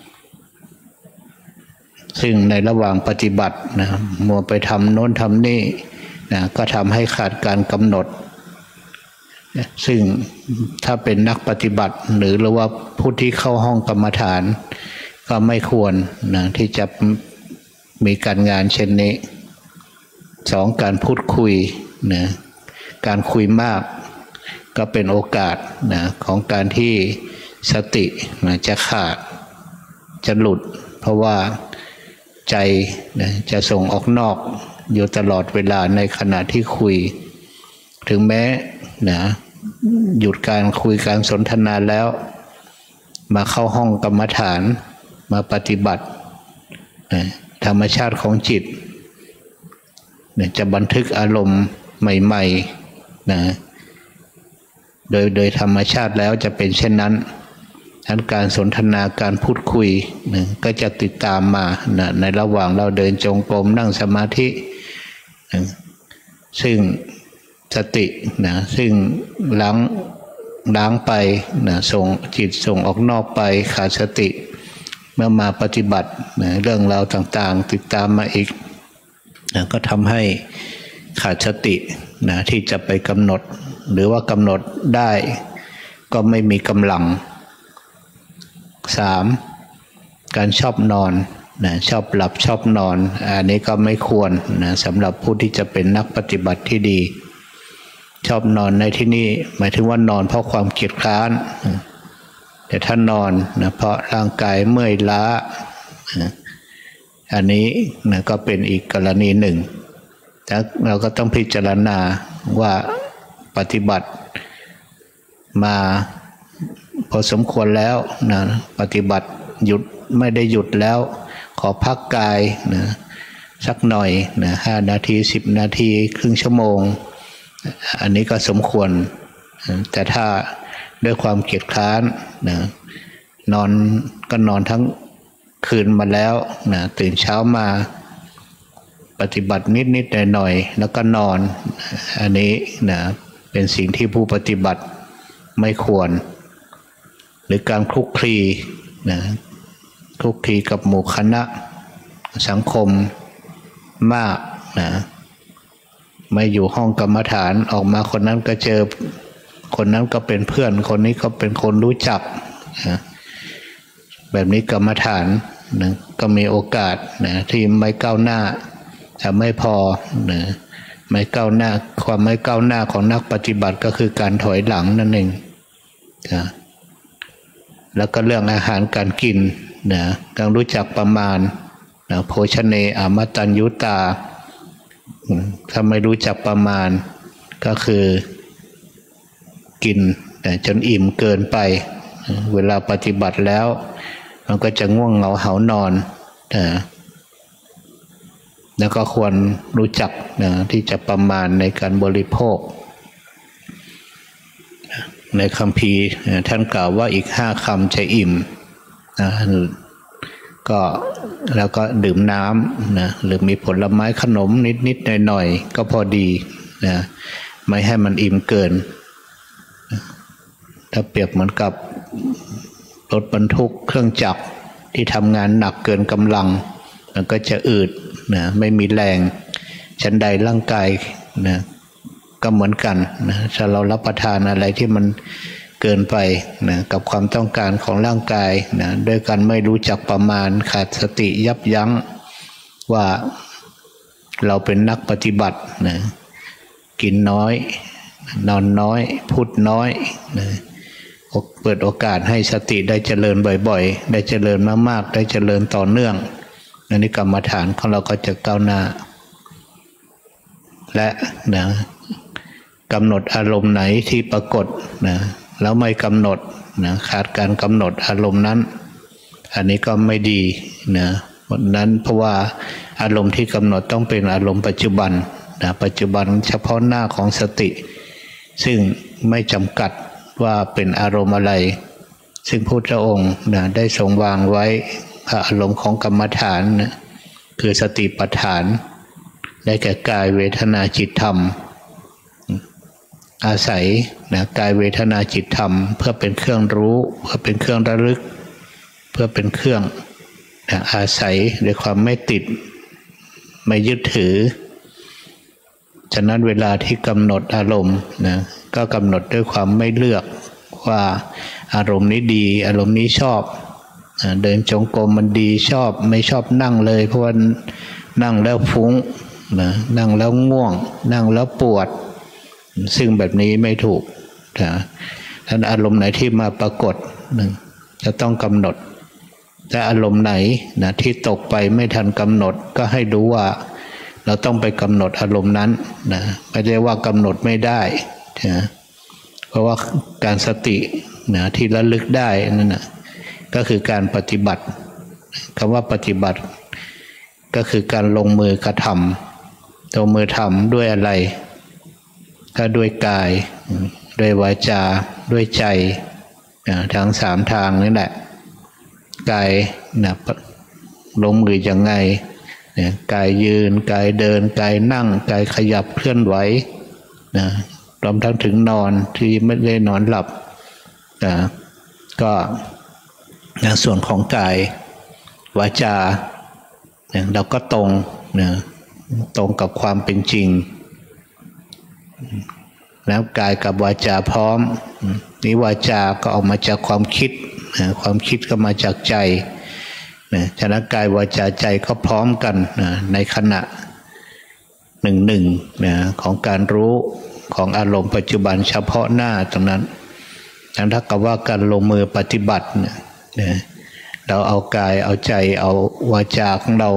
Speaker 3: ซึ่งในระหว่างปฏิบัตินะมัวไปทำโน้นทำนี่นะก็ทำให้ขาดการกำหนดซึ่งถ้าเป็นนักปฏิบัติหรือว่าผู้ที่เข้าห้องกรรมฐานก็ไม่ควรนะที่จะมีการงานเช่นนี้สองการพูดคุยนะการคุยมากก็เป็นโอกาสนะของการที่สตินะจะขาดจะหลุดเพราะว่าใจนะจะส่งออกนอกอยู่ตลอดเวลาในขณะที่คุยถึงแม้นะหยุดการคุยการสนทนาแล้วมาเข้าห้องกรรมฐานมาปฏิบัตินะธรรมชาติของจิตนะจะบันทึกอารมณ์ใหม่ๆนะโดยธรรมชาติแล้วจะเป็นเช่นนั้นทั้งการสนทนาการพูดคุยนะก็จะติดตามมานะในระหว่างเราเดินจงกรมนั่งสมาธินะซึ่งสตินะซึ่งล้างไปนะส่งจิตส่งออกนอกไปขาดสติเมื่อมาปฏิบัตินะเรื่องราวต่างๆติดตามมาอีกนะก็ทำให้ขาดสตินะที่จะไปกำหนดหรือว่ากำหนดได้ก็ไม่มีกำลัง 3. การชอบนอนนะชอบหลับชอบนอนอันนี้ก็ไม่ควรนะสำหรับผู้ที่จะเป็นนักปฏิบัติที่ดีชอบนอนในที่นี้หมายถึงว่านอนเพราะความเกียจคร้านแต่ถ้านอนนะเพราะร่างกายเมื่อยล้าอันนี้นะก็เป็นอีกกรณีหนึ่งแต่เราก็ต้องพิจารณาว่าปฏิบัติมาพอสมควรแล้วนะปฏิบัติหยุดไม่ได้หยุดแล้วขอพักกายนะสักหน่อยนะ5 นาที10 นาทีครึ่งชั่วโมงอันนี้ก็สมควรแต่ถ้าด้วยความเกียจคร้านนะนอนก็นอนทั้งคืนมาแล้วนะตื่นเช้ามาปฏิบัตินิดหน่อยแล้วก็นอนอันนี้นะเป็นสิ่งที่ผู้ปฏิบัติไม่ควรหรือการคลุกคลีนะคลุกคลีกับหมู่คณะสังคมมากนะไม่อยู่ห้องกรรมฐานออกมาคนนั้นก็เจอคนนั้นก็เป็นเพื่อนคนนี้ก็เป็นคนรู้จักนะแบบนี้กรรมฐานนะก็มีโอกาสนะที่ไม่ก้าวหน้าจะไม่พอนะไม่ก้าวหน้าความไม่ก้าวหน้าของนักปฏิบัติก็คือการถอยหลังนั่นเองนะแล้วก็เรื่องอาหารการกินนะต้องรู้จักประมาณนะโภชเนอมตัญยุตาถ้าไม่รู้จักประมาณก็คือกินนะจนอิ่มเกินไปเวลาปฏิบัติแล้วมันก็จะง่วงเหงาหานอนนะแล้วก็ควรรู้จักนะที่จะประมาณในการบริโภคในคัมภีร์ท่านกล่าวว่าอีก5 คำจะอิ่มนะก็แล้วก็ดื่มน้ำนะหรือมีผลไม้ขนมนิดๆหน่อยๆก็พอดีนะไม่ให้มันอิ่มเกินถ้าเปรียบเหมือนกับรถบรรทุกเครื่องจักรที่ทำงานหนักเกินกำลังมันก็จะอืดนะไม่มีแรงชั้นใดร่างกายนะก็เหมือนกันนะถ้าเรารับประทานอะไรที่มันเกินไปนะกับความต้องการของร่างกายนะด้วยการไม่รู้จักประมาณขาดสติยับยั้งว่าเราเป็นนักปฏิบัตินะกินน้อยนอนน้อยพูดน้อยนะเปิดโอกาสให้สติได้เจริญบ่อยๆได้เจริญมากๆได้เจริญต่อเนื่องในกรรมฐานของเราก็จะก้าวหน้าและนะกำหนดอารมณ์ไหนที่ปรากฏนะแล้วไม่กำหนดนะขาดการกำหนดอารมณ์นั้นอันนี้ก็ไม่ดีนะนั้นเพราะว่าอารมณ์ที่กำหนดต้องเป็นอารมณ์ปัจจุบันนะปัจจุบันเฉพาะหน้าของสติซึ่งไม่จำกัดว่าเป็นอารมณ์อะไรซึ่งพระพุทธองค์นะได้ทรงวางไว้อารมณ์ของกรรมฐานนะคือสติปัฏฐานได้แก่กายเวทนาจิตธรรมอาศัยนะกายเวทนาจิตธรรมเพื่อเป็นเครื่องรู้เพื่อเป็นเครื่องระลึกเพื่อเป็นเครื่องนะอาศัยด้วยความไม่ติดไม่ยึดถือฉะนั้นเวลาที่กำหนดอารมณ์นะก็กำหนดด้วยความไม่เลือกว่าอารมณ์นี้ดีอารมณ์นี้ชอบเดินจงกรมมันดีชอบไม่ชอบนั่งเลยเพราะว่านั่งแล้วฟุ้งนะนั่งแล้วง่วงนั่งแล้วปวดซึ่งแบบนี้ไม่ถูกนะท่านอารมณ์ไหนที่มาปรากฏจะต้องกำหนดแต่อารมณ์ไหนนะที่ตกไปไม่ทันกำหนดก็ให้รู้ว่าเราต้องไปกำหนดอารมณ์นั้นนะไม่ได้ว่ากำหนดไม่ได้นะเพราะว่าการสตินะที่ระลึกได้นั่นนะก็คือการปฏิบัติคำว่าปฏิบัติก็คือการลงมือกระทำลงมือทำด้วยอะไรก็ด้วยกายด้วยวาจาด้วยใจทั้ง3 ทางนี่แหละกายนะลงมือยังไงกายยืนกายเดินกายนั่งกายขยับเคลื่อนไหวนะรวมทั้งถึงนอนที่ไม่ได้นอนหลับนะก็ในส่วนของกายวาจาเราก็ตรงนะตรงกับความเป็นจริงแล้วกายกับวาจาพร้อมนี่วาจาก็ออกมาจากความคิดความคิดก็มาจากใจฉะนั้นกายวาจาใจก็พร้อมกันในขณะหนึ่งของการรู้ของอารมณ์ปัจจุบันเฉพาะหน้าตรงนั้นถ้ากับว่าการลงมือปฏิบัติเราเอากายเอาใจเอาวาจาของเรา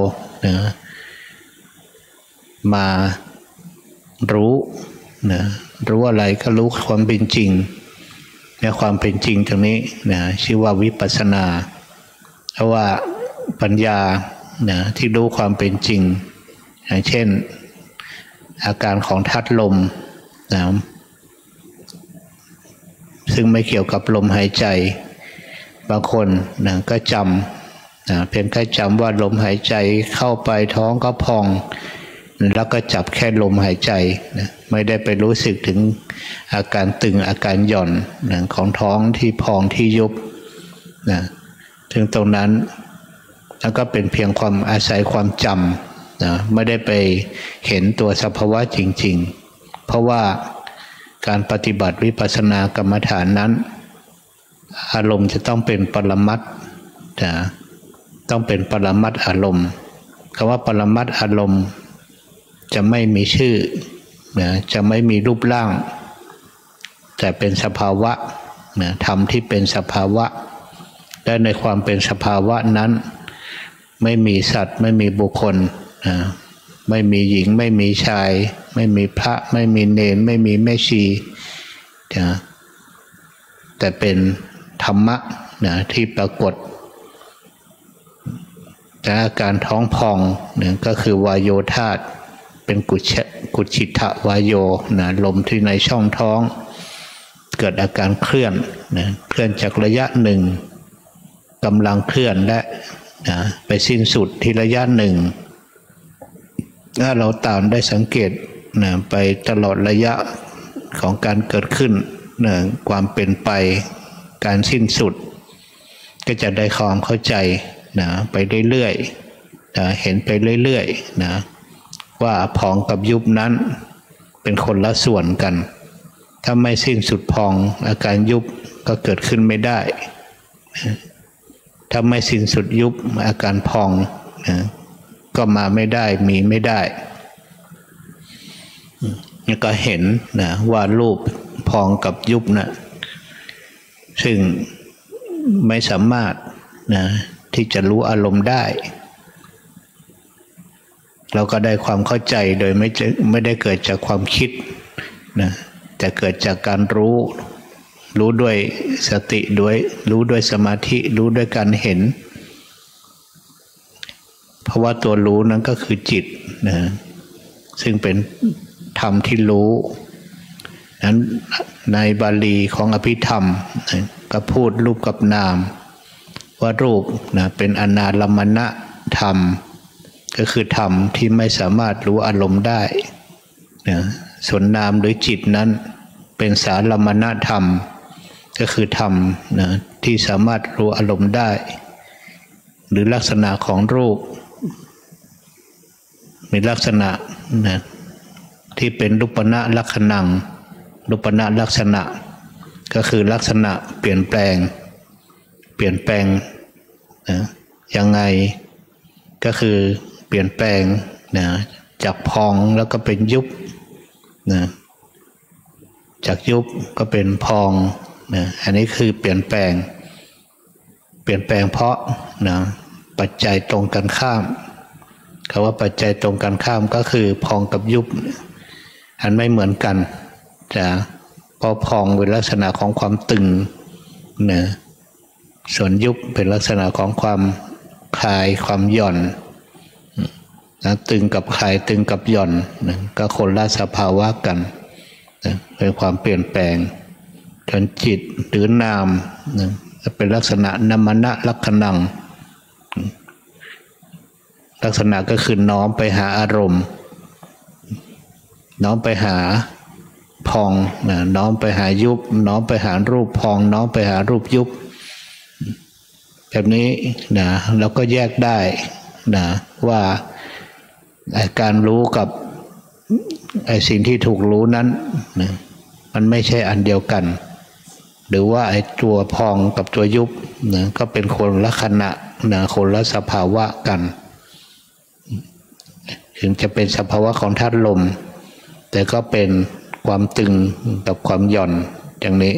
Speaker 3: มารู้รู้อะไรก็รู้ความเป็นจริงความเป็นจริงตรงนี้ชื่อว่าวิปัสสนาเพราะว่าปัญญาที่รู้ความเป็นจริงอย่างเช่นอาการของธาตุลมซึ่งไม่เกี่ยวกับลมหายใจบางคนก็จำเพียงแค่จำว่าลมหายใจเข้าไปท้องก็พองแล้วก็จับแค่ลมหายใจไม่ได้ไปรู้สึกถึงอาการตึงอาการหย่อนของท้องที่พองที่ยุบถึงตรงนั้นแล้วก็เป็นเพียงความอาศัยความจำไม่ได้ไปเห็นตัวสภาวะจริงๆเพราะว่าการปฏิบัติวิปัสสนากรรมฐานนั้นอารมณ์จะต้องเป็นปรมัตถ์ต้องเป็นปรมัตถ์อารมณ์คำว่าปรมัตถ์อารมณ์จะไม่มีชื่อนะจะไม่มีรูปร่างแต่เป็นสภาวะนะธรรมที่เป็นสภาวะและในความเป็นสภาวะนั้นไม่มีสัตว์ไม่มีบุคคลนะไม่มีหญิงไม่มีชายไม่มีพระไม่มีเณรไม่มีแม่ชีนะแต่เป็นธรรมะนะที่ปรากฏแต่อาการท้องพองนะก็คือวายโยธาตุเป็นกุชิทะวายโยนะลมที่ในช่องท้องเกิดอาการเคลื่อนนะเคลื่อนจากระยะหนึ่งกำลังเคลื่อนและนะไปสิ้นสุดที่ระยะหนึ่งถ้าเราตามได้สังเกตนะไปตลอดระยะของการเกิดขึ้นนะความเป็นไปการสิ้นสุดก็จะได้ความเข้าใจนะไปเรื่อยๆนะเห็นไปเรื่อยๆนะว่าพองกับยุบนั้นเป็นคนละส่วนกันถ้าไม่สิ้นสุดพองอาการยุบก็เกิดขึ้นไม่ได้ถ้าไม่สิ้นสุดยุบอาการพองนะก็มาไม่ได้มีไม่ได้แล้วก็เห็นนะว่ารูปพองกับยุบนะซึ่งไม่สามารถนะที่จะรู้อารมณ์ได้เราก็ได้ความเข้าใจโดยไม่ได้เกิดจากความคิดนะแต่เกิดจากการรู้ด้วยสติด้วยรู้ด้วยสมาธิรู้ด้วยการเห็นเพราะว่าตัวรู้นั้นก็คือจิตนะซึ่งเป็นธรรมที่รู้นั้นในบาลีของอภิธรรมนะก็พูดรูปกับนามว่ารูปนะเป็นอนาลมณธรรมก็คือธรรมที่ไม่สามารถรู้อารมณ์ได้นะส่วนนามหรือจิตนั้นเป็นสารมณธรรมก็คือธรรมนะที่สามารถรู้อารมณ์ได้หรือลักษณะของรูปมีลักษณะนะที่เป็นรูปณะลักขณังรูปณะลักษณะก็คือลักษณะเปลี่ยนแปลงนะยังไงก็คือเปลี่ยนแปลงนะจากพองแล้วก็เป็นยุบนะจากยุบก็เป็นพองนะอันนี้คือเปลี่ยนแปลงเพราะนะปัจจัยตรงกันข้ามคำว่าปัจจัยตรงกันข้ามก็คือพองกับยุบอันไม่เหมือนกันจะพอพองเป็นลักษณะของความตึงนะส่วนยุบเป็นลักษณะของความคลายความหย่อนนะตึงกับคลายตึงกับหย่อนนะก็คนละสภาวะกันนะเป็นความเปลี่ยนแปลงจนจิตหรือนามนะเป็นลักษณะนามณลักขณังลักษณะก็คือน้อมไปหาอารมณ์น้อมไปหาพองนะน้อมไปหายุบน้อมไปหารูปพองน้อมไปหารูปยุบแบบนี้นะเราก็แยกได้นะว่าการรู้กับสิ่งที่ถูกรู้นั้นนะมันไม่ใช่อันเดียวกันหรือว่าตัวพองกับตัวยุบนะก็เป็นคนละขณะนะคนละสภาวะกันถึงจะเป็นสภาวะของธาตุลมแต่ก็เป็นความตึงกับความหย่อนอย่างนี้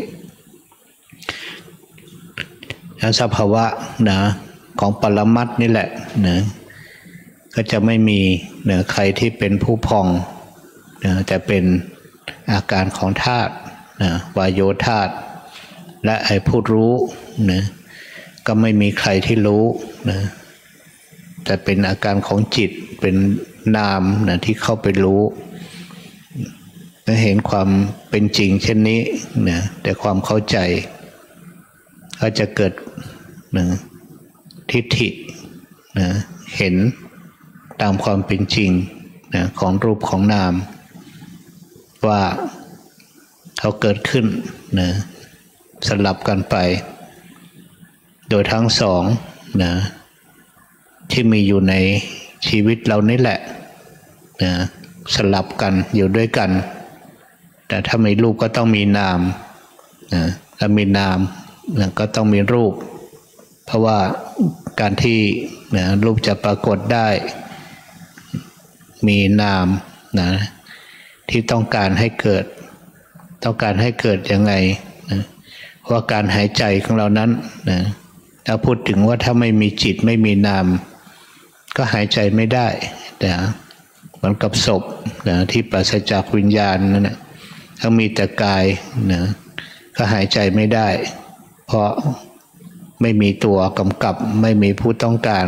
Speaker 3: สภาวะนะของปรมัตถ์นี่แหละนะก็จะไม่มีนะใครที่เป็นผู้พองนะแต่เป็นอาการของธาตุนะวายโยธาตุและผู้รู้นะก็ไม่มีใครที่รู้นะแต่เป็นอาการของจิตเป็นนามนะที่เข้าไปรู้และเห็นความเป็นจริงเช่นนี้นะแต่ความเข้าใจก็จะเกิดนะทิฏฐินะเห็นตามความเป็นจริงนะของรูปของนามว่าเขาเกิดขึ้นนะสลับกันไปโดยทั้งสองนะที่มีอยู่ในชีวิตเรานี่แหละนะสลับกันอยู่ด้วยกันแต่ถ้ามีรูปก็ต้องมีนามนะถ้ามีนามนะก็ต้องมีรูปเพราะว่าการที่นะรูปจะปรากฏได้มีนามนะที่ต้องการให้เกิดยังไงนะเพราะการหายใจของเรานั้นนะถ้าพูดถึงว่าถ้าไม่มีจิตไม่มีนามก็หายใจไม่ได้นะเหมือนกับศพนะที่ปราศจากวิญญาณนั่นแหละถ้ามีแต่กายนะก็หายใจไม่ได้เพราะไม่มีตัวกำกับไม่มีผู้ต้องการ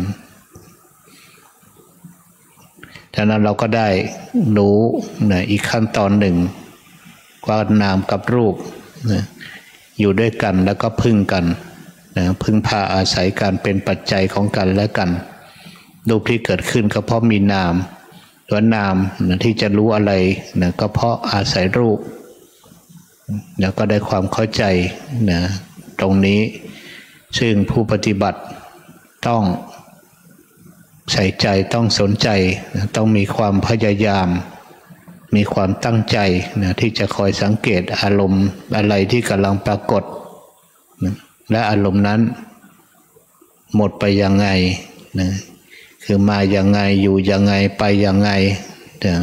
Speaker 3: ดังนั้นเราก็ได้รู้นะอีกขั้นตอนหนึ่งว่านามกับรูปนะอยู่ด้วยกันแล้วก็พึ่งกันนะพึ่งพาอาศัยการเป็นปัจจัยของกันและกันรูปที่เกิดขึ้นก็เพราะมีนามตัวนามนะที่จะรู้อะไรนะก็เพราะอาศัยรูปแล้วก็ได้ความเข้าใจนะตรงนี้ซึ่งผู้ปฏิบัติต้องใส่ใจต้องสนใจนะต้องมีความพยายามมีความตั้งใจนะที่จะคอยสังเกตอารมณ์อะไรที่กำลังปรากฏนะและอารมณ์นั้นหมดไปยังไงนะคือมายังไงอยู่ยังไงไปยังไงนะ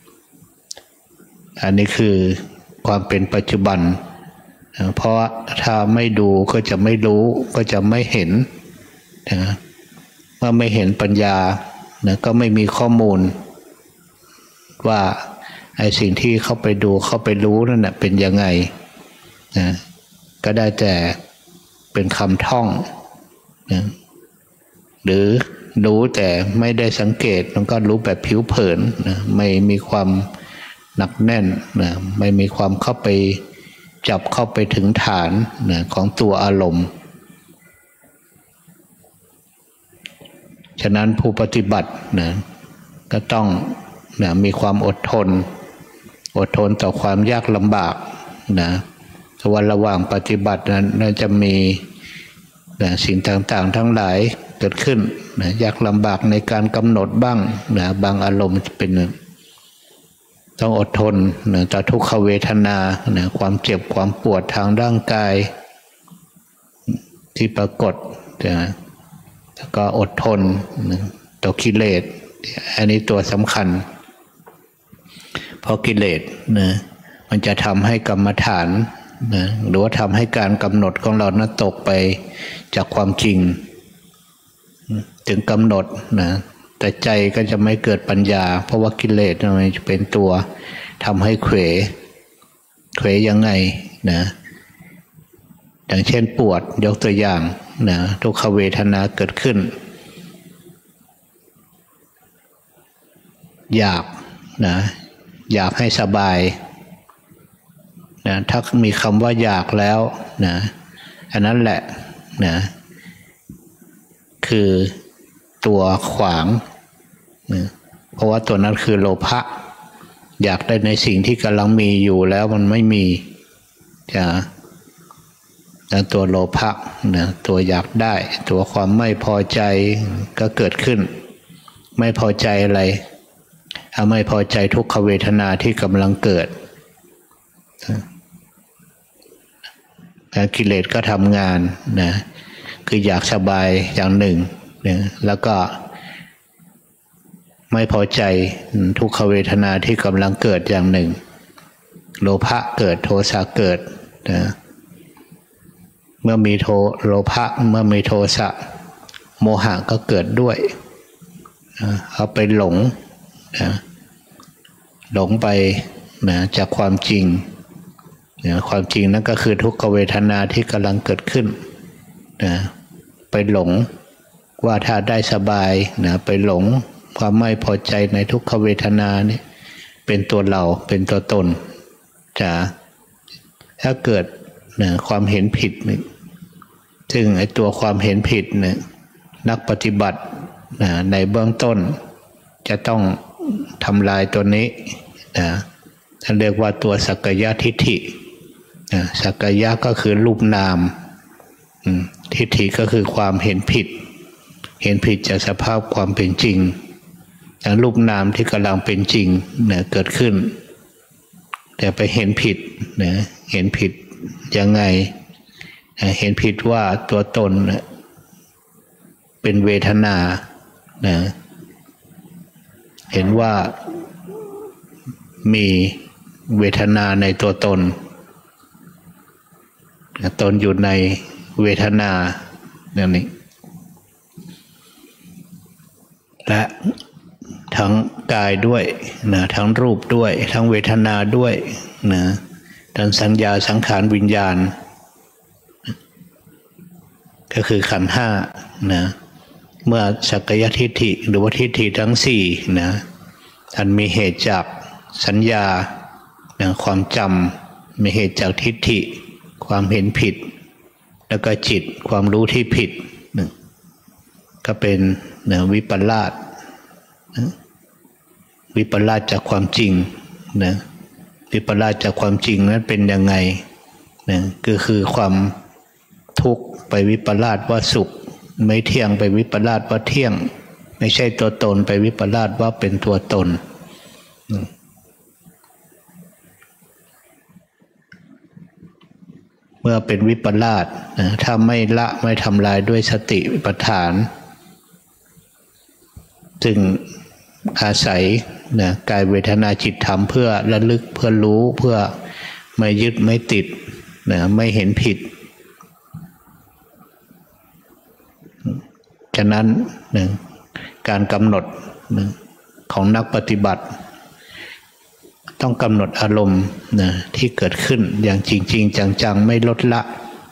Speaker 3: อันนี้คือความเป็นปัจจุบันนะเพราะถ้าไม่ดูก็จะไม่รู้ก็จะไม่เห็นนะเมื่อไม่เห็นปัญญานะก็ไม่มีข้อมูลว่าไอ้สิ่งที่เข้าไปดูเข้าไปรู้นั่นนะเป็นยังไงนะก็ได้แต่เป็นคำท่องนะหรือรู้แต่ไม่ได้สังเกตมันก็รู้แบบผิวเผินนะไม่มีความหนักแน่นนะไม่มีความเข้าไปจับเข้าไปถึงฐานนะของตัวอารมณ์ฉะนั้นผู้ปฏิบัตินะก็ต้องนะมีความอดทนต่อความยากลำบากนะวันระหว่างปฏิบัตินั้นจะมีนะสิ่งต่างๆทั้งหลายเกิดขึ้นนะยากลำบากในการกำหนดบ้างนะบางอารมณ์เป็นต้องอดทนนะต่อทุกขเวทนานะความเจ็บความปวดทางร่างกายที่ปรากฏนะแล้วก็อดทนนะต่อกิเลสอันนี้ตัวสำคัญเพราะกิเลสนะมันจะทำให้กรรมฐานนะหรือว่าทำให้การกำหนดของเรานั้นตกไปจากความจริงถึงกำหนดนะแต่ใจก็จะไม่เกิดปัญญาเพราะว่ากิเลสมันจะเป็นตัวทำให้เขวยังไงนะอย่างเช่นปวดยกตัวอย่างนะทุกขเวทนาเกิดขึ้นอยากให้สบายนะถ้ามีคำว่าอยากแล้วนะอันนั้นแหละนะคือตัวขวางนะเพราะว่าตัวนั้นคือโลภะอยากได้ในสิ่งที่กำลังมีอยู่แล้วมันไม่มีจะตัวโลภะนะตัวอยากได้ตัวความไม่พอใจก็เกิดขึ้นไม่พอใจอะไรไม่พอใจทุกขเวทนาที่กำลังเกิดกิเลสก็ทำงานนะคืออยากสบายอย่างหนึ่งนะแล้วก็ไม่พอใจทุกขเวทนาที่กำลังเกิดอย่างหนึ่งโลภะเกิดโทสะเกิดนะเมื่อมีโลภะเมื่อมีโทสะโมหะก็เกิดด้วยนะเอาไปหลงนะหลงไปนะจากความจริงนะความจริงนั่นก็คือทุกขเวทนาที่กำลังเกิดขึ้นนะไปหลงว่าถ้าได้สบายนะไปหลงความไม่พอใจในทุกขเวทนานี่เป็นตัวเราเป็นตัวตนจะถ้าเกิดนะความเห็นผิดนี่ซึ่งไอ้ตัวความเห็นผิดเนี่ยนักปฏิบัตินะในเบื้องต้นจะต้องทำลายตัวนี้นะท่านเรียกว่าตัวสักกายทิฏฐินะสักกายะก็คือรูปนามทิฏฐิก็คือความเห็นผิดจากสภาพความเป็นจริงรูปนามที่กำลังเป็นจริงนะเกิดขึ้นแต่ไปเห็นผิดนะเห็นผิดยังไงเห็นผิดว่าตัวตนนะเป็นเวทนานะเห็นว่ามีเวทนาในตัวตนตนอยู่ในเวทนาอย่างนี้และทั้งกายด้วยนะทั้งรูปด้วยทั้งเวทนาด้วยนะทั้งสัญญาสังขารวิญญาณก็คือขันธ์ห้านะเมื่อสักกายทิฏฐิหรือว่าทิฏฐิทั้งสี่นะอันมีเหตุจากสัญญาความจำมีเหตุจากทิฏฐิความเห็นผิดแล้วก็จิตความรู้ที่ผิดก็เป็นวิปลาสวิปลาสจากความจริงนะวิปลาสจากความจริงนั้นเป็นยังไงนะก็คือความทุกข์ไปวิปลาสว่าสุขไม่เที่ยงไปวิปลาสว่าเที่ยงไม่ใช่ตัวตนไปวิปลาสว่าเป็นตัวตนเมื่อเป็นวิปลาสถ้าไม่ละไม่ทำลายด้วยสติปัฏฐานจึงอาศัยกายเวทนาจิตธรรมเพื่อระลึกเพื่อรู้เพื่อไม่ยึดไม่ติดไม่เห็นผิดฉะนั้นการกำหนดของนักปฏิบัติต้องกำหนดอารมณ์ที่เกิดขึ้นอย่างจริงๆจังๆไม่ลดละ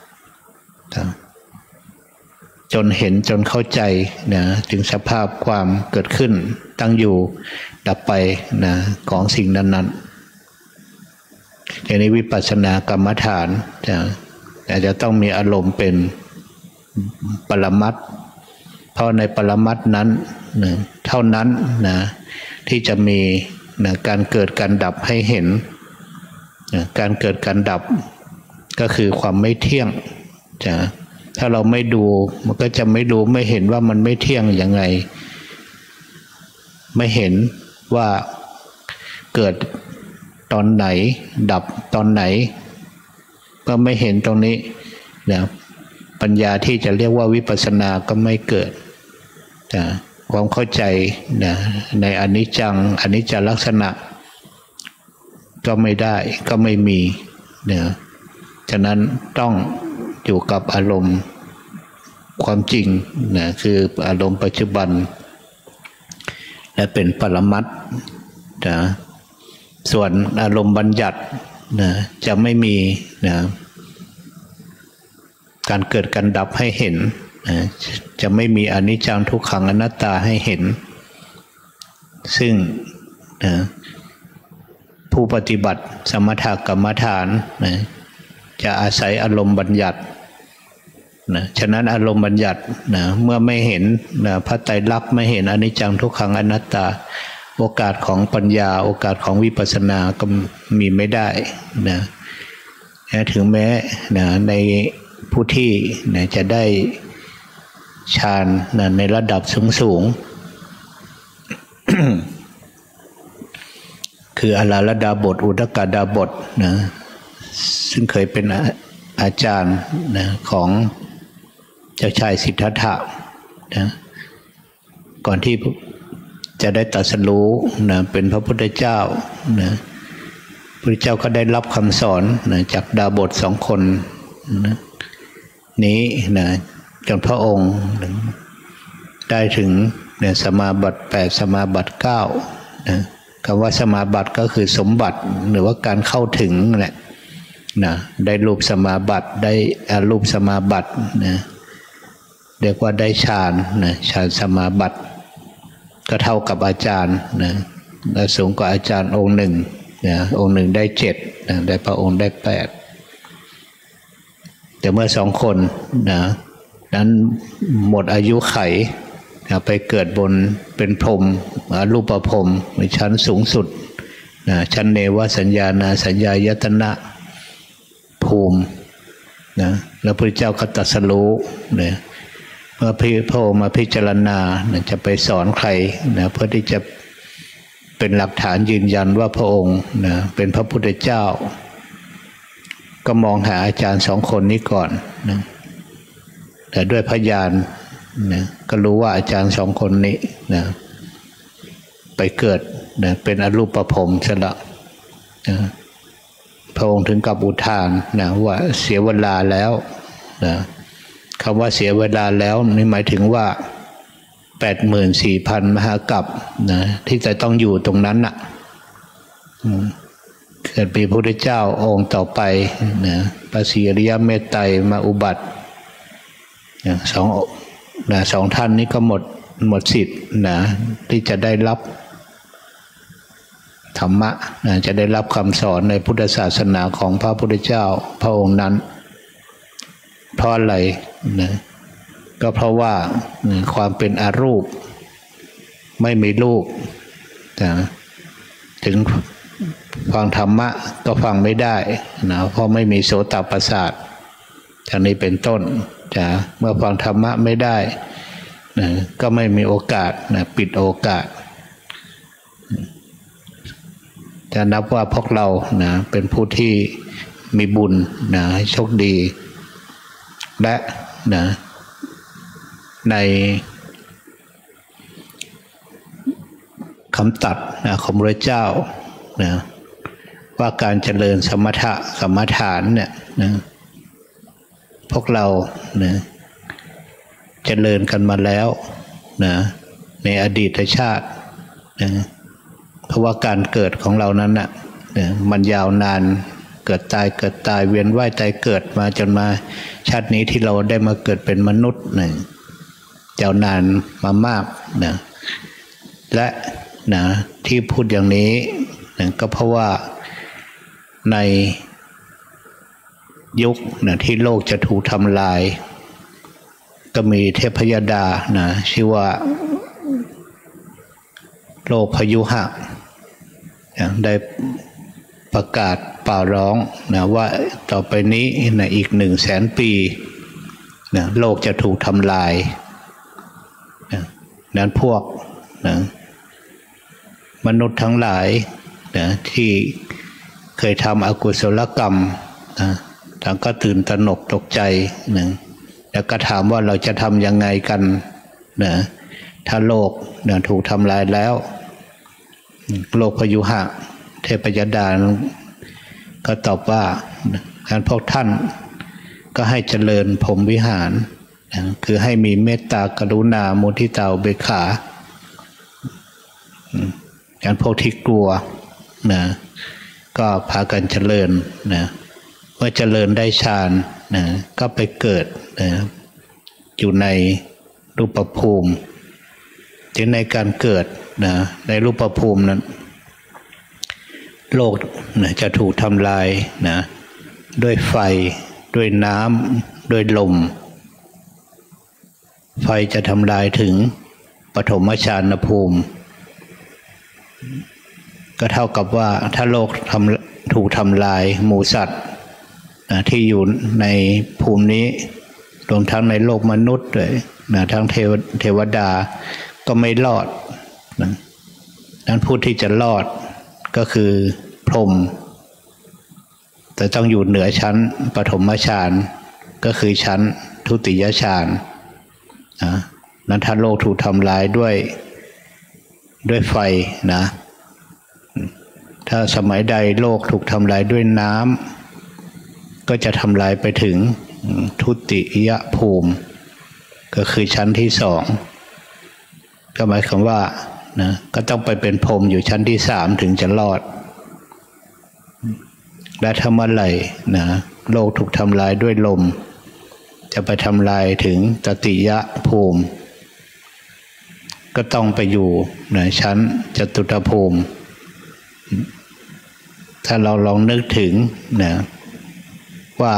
Speaker 3: จนเห็นจนเข้าใจถึงสภาพความเกิดขึ้นตั้งอยู่ดับไปของสิ่งนั้นๆในวิปัสสนากรรมฐานจะต้องมีอารมณ์เป็นปรมัตถ์เพราะในปรมัตถ์นั้นเท่านั้นที่จะมีการเกิดการดับให้เห็นการเกิดการดับก็คือความไม่เที่ยงถ้าเราไม่ดูมันก็จะไม่ดูไม่เห็นว่ามันไม่เที่ยงยังไงไม่เห็นว่าเกิดตอนไหนดับตอนไหนก็ไม่เห็นตรงนี้ปัญญาที่จะเรียกว่าวิปัสสนาก็ไม่เกิดความเข้าใจในอนิจจังอนิจจลักษณะก็ไม่ได้ก็ไม่มีฉะนั้นต้องอยู่กับอารมณ์ความจริงคืออารมณ์ปัจจุบันและเป็นปรมัตถ์ส่วนอารมณ์บัญญัติจะไม่มีการเกิดการดับให้เห็นจะไม่มีอนิจจังทุกขังอนัตตาให้เห็นซึ่งผู้ปฏิบัติสมถกรรมฐานจะอาศัยอารมณ์บัญญัติฉะนั้นอารมณ์บัญญัติเมื่อไม่เห็นพระไตรลักษณ์ไม่เห็นอนิจจังทุกขังอนัตตาโอกาสของปัญญาโอกาสของวิปัสสนาก็มีไม่ได้ถึงแม้ในผู้ที่จะได้ฌานในระดับสูง คืออลาลดาบทอุทกดาบทซึ่งเคยเป็นอาจารย์ของเจ้าชายสิทธัตถะก่อนที่จะได้ตรัสรู้เป็นพระพุทธเจ้าพระพุทธเจ้าก็ได้รับคำสอนจากดาบท2 คนนี้จนพระองค์ได้ถึงสมาบัติ8สมาบัติ9คำว่าสมาบัติก็คือสมบัติหรือว่าการเข้าถึงแหละได้รูปสมาบัติได้อารูปสมาบัติเรียกว่าได้ฌานฌานสมาบัติก็เท่ากับอาจารย์และสูงกว่าอาจารย์องค์หนึ่งองค์หนึ่งได้7ได้พระองค์ได้8แต่เมื่อ2 คนนั้นหมดอายุไขไปเกิดบนเป็นพรหมอรูปพรหมในชั้นสูงสุดชั้นเนวสัญญานาสัญญายตนะภูมิแล้วพระเจ้าก็ตรัสรู้เมื่อพระองค์มาพิจารณาจะไปสอนใครเพื่อที่จะเป็นหลักฐานยืนยันว่าพระองค์เป็นพระพุทธเจ้าก็มองหาอาจารย์2 คนนี้ก่อนแต่ด้วยพยานก็รู้ว่าอาจารย์2 คนนี้ไปเกิดเป็นอรูปพรหมซะละพระองค์ถึงกับอุทานนะว่าเสียเวลาแล้วนะคำว่าเสียเวลาแล้วนี่หมายถึงว่า 84,000 มหากัปนะที่จะต้องอยู่ตรงนั้นน่ะเกิดเป็นพระพุทธเจ้าองค์ต่อไปนะพระศรีอริยเมตไตรมาอุบัติสองท่านนี้ก็หมดสิทธิ์นะที่จะได้รับธรรมะนะจะได้รับคำสอนในพุทธศาสนาของพระพุทธเจ้าพระองค์นั้นเพราะอะไรนะก็เพราะว่าความเป็นอรูปไม่มีรูปนะถึงฟังธรรมะก็ฟังไม่ได้นะเพราะไม่มีโสตประสาทอย่างนี้เป็นต้นจะเมื่อฟังธรรมะไม่ได้นะก็ไม่มีโอกาสนะปิดโอกาสจะนับว่าพวกเรานะเป็นผู้ที่มีบุญนะโชคดีและนะในคำตัดนะของพระเจ้านะว่าการเจริญสมถะกรรมฐานเนี่ยนะพวกเรานะเจริญกันมาแล้วนะในอดีตชาตินะเพราะว่าการเกิดของเรานั้นนะมันยาวนานเกิดตายเวียนว่ายตายเกิดมาจนมาชาตินี้ที่เราได้มาเกิดเป็นมนุษย์นะยาวนานมามากนะและนะที่พูดอย่างนี้นะก็เพราะว่าในยุคนะที่โลกจะถูกทำลายก็มีเทพยดานะชื่อว่าโลกพยุหะได้ประกาศเป่าร้องนะว่าต่อไปนี้นะอีก100,000 ปีนะโลกจะถูกทำลายนะนั้นพวกนะมนุษย์ทั้งหลายนะที่เคยทำอกุศลกรรมนะต่างก็ตื่นตระหนกตกใจนะแล้วก็ถามว่าเราจะทำยังไงกันนะถ้าโลกนะถูกทำลายแล้วโลกพยุหะเทพยดาก็ตอบว่าการพวกท่านก็ให้เจริญพรหมวิหารนะคือให้มีเมตตากรุณามุทิตาอุเบกขาการพวกที่กลัวนะก็พากันเจริญนะเมื่อเจริญได้ฌานนะก็ไปเกิดนะอยู่ในรูปภูมิที่ในการเกิดนะในรูปภูมินั้นโลกนะจะถูกทำลายนะด้วยไฟด้วยน้ำด้วยลมไฟจะทำลายถึงปฐมฌานภูมิก็เท่ากับว่าถ้าโลกถูกทำลายหมู่สัตว์นะที่อยู่ในภูมินี้รวมทั้งในโลกมนุษย์ด้วยนะทั้งเทวดาก็ไม่รอดนะนั้นผู้ที่จะรอดก็คือพรหมแต่ต้องอยู่เหนือชั้นปฐมฌานก็คือชั้นทุติยฌานนะนั้นถ้าโลกถูกทำลายด้วยไฟนะถ้าสมัยใดโลกถูกทำลายด้วยน้ำก็จะทำลายไปถึงทุติยภูมิก็คือชั้นที่2ก็หมายความว่านะก็ต้องไปเป็นพรหมอยู่ชั้นที่3ถึงจะรอดและถ้าเมื่อไหร่นะโลกถูกทำลายด้วยลมจะไปทำลายถึงตติยภูมิก็ต้องไปอยู่ในชั้นจตุตภูมิถ้าเราลองนึกถึงนะว่า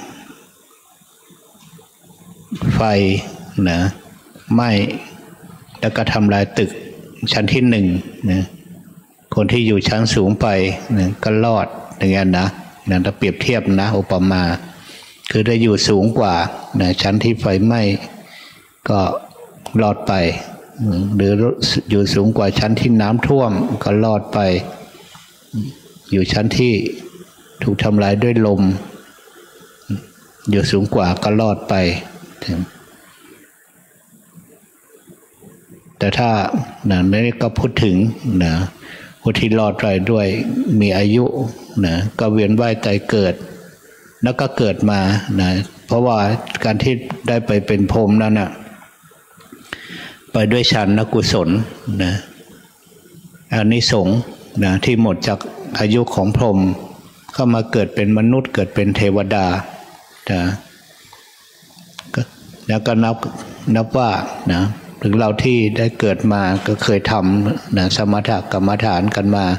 Speaker 3: ไฟนะไหม้แล้วก็ทำลายตึกชั้นที่1นะคนที่อยู่ชั้นสูงไปนะก็รอดอย่างนั้นนะถ้าเปรียบเทียบนะอุปมาคือได้อยู่สูงกว่านะชั้นที่ไฟไหม้ก็รอดไปหรืออยู่สูงกว่าชั้นที่น้ำท่วมก็รอดไปอยู่ชั้นที่ถูกทำลายด้วยลมอยู่สูงกว่าก็รอดไปแต่ถ้านี่ก็พูดถึงนะผู้ที่รอดตายด้วยมีอายุนะก็เวียนว่ายตายเกิดแล้วก็เกิดมานะเพราะว่าการที่ได้ไปเป็นพรหมนั้นนะไปด้วยฌานกุศลนะอานิสงส์นะที่หมดจากอายุของพรหมเข้ามาเกิดเป็นมนุษย์เกิดเป็นเทวดานะแล้วก็นับว่านะถึงเราที่ได้เกิดมาก็เคยทำนะสมถกรรมฐานกันมา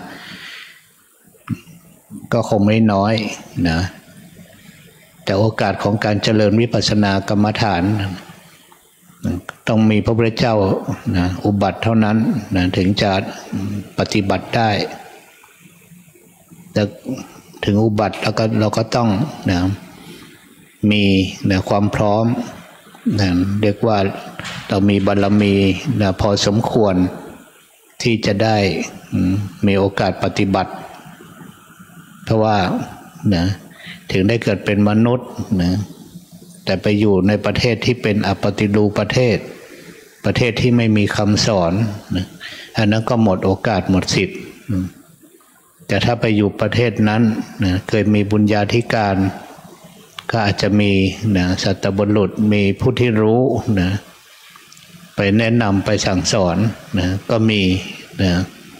Speaker 3: ก็คงไม่น้อยนะแต่โอกาสของการเจริญวิปัสสนากรรมฐานต้องมีพระพุทธเจ้านะอุบัติเท่านั้นนะถึงจะปฏิบัติได้แต่ถึงอุบัติแล้วก็เราก็ต้องนะมีนะความพร้อมนะเรียกว่าเรามีบารมีนะพอสมควรที่จะได้มีโอกาสปฏิบัติเพราะว่านะถึงได้เกิดเป็นมนุษย์นะแต่ไปอยู่ในประเทศที่เป็นอปฏิรูปประเทศที่ไม่มีคำสอนนะอันนั้นก็หมดโอกาสหมดสิทธิ์แต่ถ้าไปอยู่ประเทศนั้นนะเคยมีบุญญาธิการก็อาจจะมีนะสัตบุรุษมีผู้ที่รู้นะไปแนะนำไปสั่งสอนนะก็มีนะ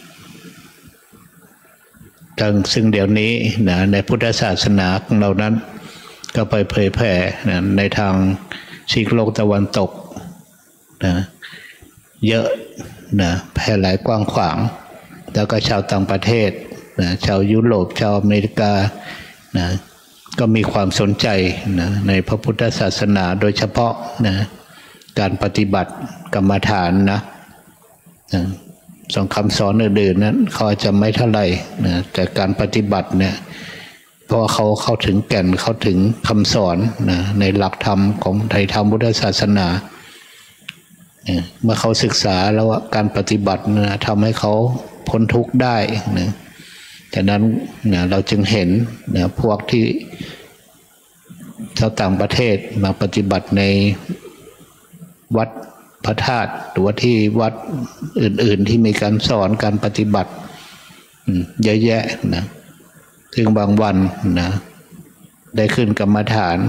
Speaker 3: ซึ่งเดี๋ยวนี้นะในพุทธศาสนาของเรานั้นก็ไปเผยแผ่นะในทางซีกโลกตะวันตกนะเยอะนะแพร่หลายกว้างขวางแล้วก็ชาวต่างประเทศนะชาวยุโรปชาวอเมริกานะก็มีความสนใจนะในพระพุทธศาสนาโดยเฉพาะนะการปฏิบัติกรรมฐานนะสองคำสอนอื่นๆนั้นเขาจะไม่เท่าไหร่นะแต่การปฏิบัติเนี่ยเพราะเขาเข้าถึงแก่นเข้าถึงคำสอนนะในหลักธรรมของไตรธรรมพุทธศาสนาเมื่อเขาศึกษาแล้วการปฏิบัตินะทำให้เขาพ้นทุกข์ได้นะฉะนั้นนะเราจึงเห็นนะพวกที่ชาวต่างประเทศมาปฏิบัติในวัดพระธาตุหรือว่าที่วัดอื่นๆที่มีการสอนการปฏิบัติเยอะแยะนะถึงบางวันนะได้ขึ้นกรรมฐาน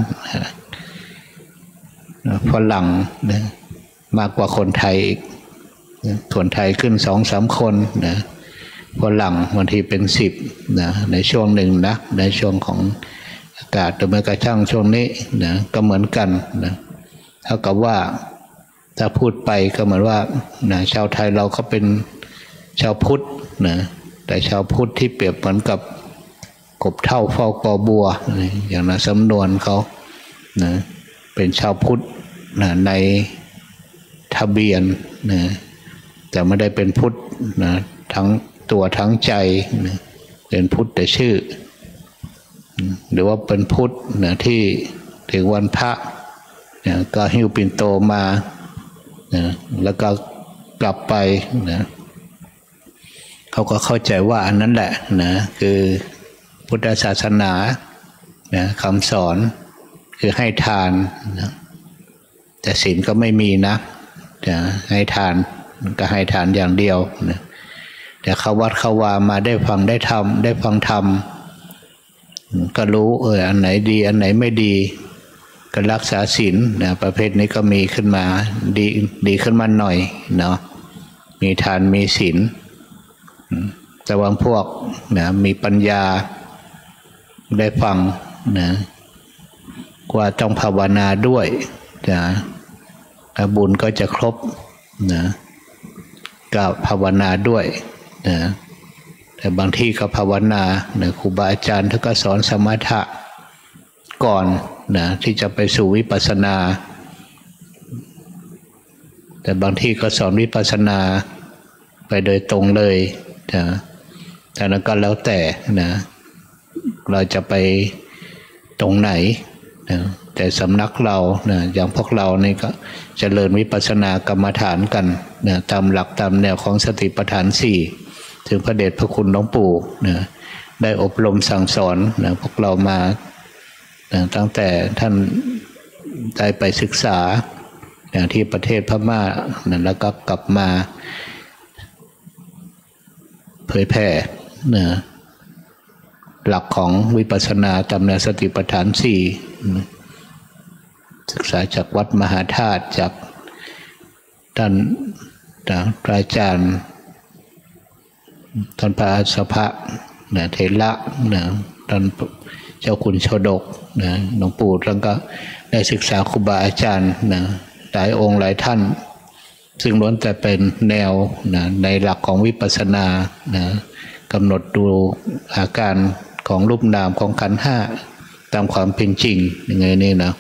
Speaker 3: ฝรั่งนะมากกว่าคนไทยอีกคนไทยขึ้น2-3 คนนะฝรั่งบางทีเป็น10นะในช่วงหนึ่งนะในช่วงของอากาศแต่เมื่อกระช่างช่วงนี้นะก็เหมือนกันนะเท่ากับว่าถ้าพูดไปก็เหมือนว่านะชาวไทยเราก็เป็นชาวพุทธนะแต่ชาวพุทธที่เปรียบเหมือนกับกบเท่าเฝ้ากอบัวอย่างนั้นสำนวนเขานะเป็นชาวพุทธนะในทะเบียนนะแต่ไม่ได้เป็นพุทธนะทั้งตัวทั้งใจนะเป็นพุทธแต่ชื่อหรือว่าเป็นพุทธนะที่ถึงวันพระนะก็หิ้วปิ่นโตมานะแล้วก็กลับไปนะเขาก็เข้าใจว่าอันนั้นแหละนะคือพุทธศาสนานะคำสอนคือให้ทานนะแต่ศีลก็ไม่มีนะจะให้ทานก็ให้ทานอย่างเดียวนะแต่เข้าวัดเข้าวามาได้ฟังได้ทำได้ฟังธรรมก็รู้อันไหนดีอันไหนไม่ดีก็รักษาศีลนะประเภทนี้ก็มีขึ้นมาดีขึ้นมาหน่อยเนาะมีทานมีศีลแต่บางพวกนะมีปัญญาได้ฟังนะว่าต้องภาวนาด้วยนะบุญก็จะครบนะก็ภาวนาด้วยนะแต่บางที่ก็ภาวนานะครูบาอาจารย์ท่านก็สอนสมถะก่อนนะที่จะไปสู่วิปัสสนาแต่บางที่ก็สอนวิปัสสนาไปโดยตรงเลยนะแต่นั้นก็แล้วแต่นะเราจะไปตรงไหนนะแต่สำนักเรานะอย่างพวกเรานี่ก็เจริญวิปัสสนากรรมฐานกันนะตามหลักตามแนวของสติปัฏฐาน4ถึงพระเดชพระคุณหลวงปู่นะได้อบรมสั่งสอนนะพวกเรามานะตั้งแต่ท่านได้ไปศึกษานะที่ประเทศพม่านะแล้วก็กลับมาเผยแผ่นะหลักของวิปัสสนาตามแนวสติปัฏฐาน4ศึกษาจากวัดมหาธาตุจากท่านพระอาจารย์ท่านพระอาสภะเถระท่านเจ้าคุณโชดกหลวงปู่ท่านก็ได้ศึกษาครูบาอาจารย์หลายองค์หลายท่านซึ่งล้วนแต่เป็นแนวในหลักของวิปัสสนากำหนดดูอาการของรูปนามของขันธ์ห้าตามความเป็นจริงยังไงนี่นะ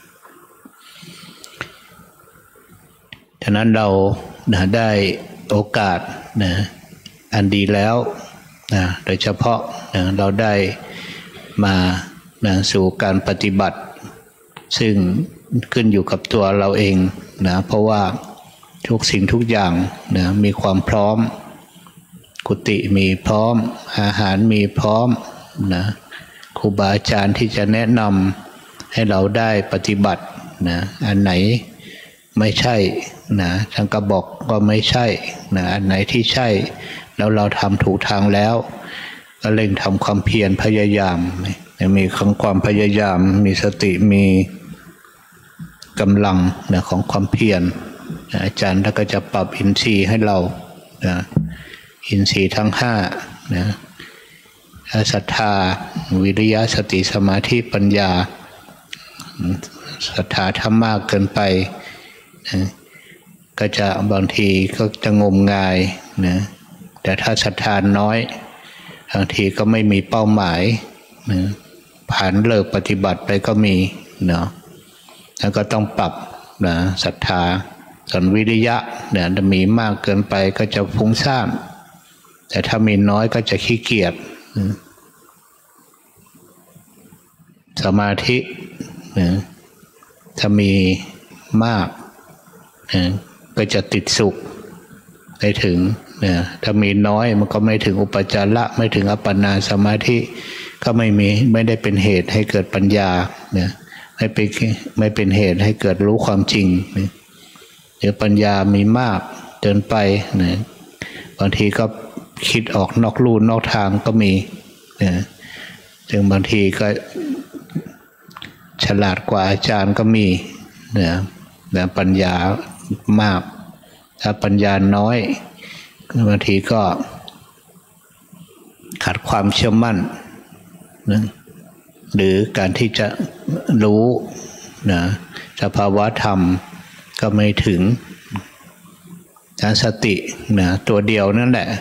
Speaker 3: ฉะนั้นเราได้โอกาสอันดีแล้วโดยเฉพาะเราได้มาสู่การปฏิบัติซึ่งขึ้นอยู่กับตัวเราเองเพราะว่าทุกสิ่งทุกอย่างมีความพร้อมกุฏิมีพร้อมอาหารมีพร้อมครูบาอาจารย์ที่จะแนะนำให้เราได้ปฏิบัติอันไหนไม่ใช่ท่านก็บอกว่าไม่ใช่อันไหนที่ใช่แล้วเราทำถูกทางแล้วก็เร่งทำความเพียรพยายามมีความพยายามมีสติมีกำลังของความเพียรอาจารย์ท่านก็จะปรับอินทรีย์ให้เราอินทรีย์ทั้ง5ศรัทธาวิริยะสติสมาธิปัญญาศรัทธาถ้ามากเกินไปก็จะบางทีก็จะงมงายแต่ถ้าศรัทธาน้อยบางทีก็ไม่มีเป้าหมายผ่านเลิกปฏิบัติไปก็มีแล้วก็ต้องปรับศรัทธาส่วนวิริยะจะมีมากเกินไปก็จะฟุ้งซ่านแต่ถ้ามีน้อยก็จะขี้เกียจสมาธิถ้ามีมากก็จะติดสุขไปถึงถ้ามีน้อยมันก็ไม่ถึงอุปจาระไม่ถึงอัปปนาสมาธิก็ไม่ได้เป็นเหตุให้เกิดปัญญาไม่เป็นเหตุให้เกิดรู้ความจริงหรือปัญญามีมากเกินไปบางทีก็คิดออกนอกลู่นอกทางก็มีถึงบางทีก็ฉลาดกว่าอาจารย์ก็มีปัญญามากถ้าปัญญาน้อยบางทีก็ขาดความเชื่อมั่นหรือการที่จะรู้สภาวะธรรมก็ไม่ถึงสติตัวเดียวนั่นแหละ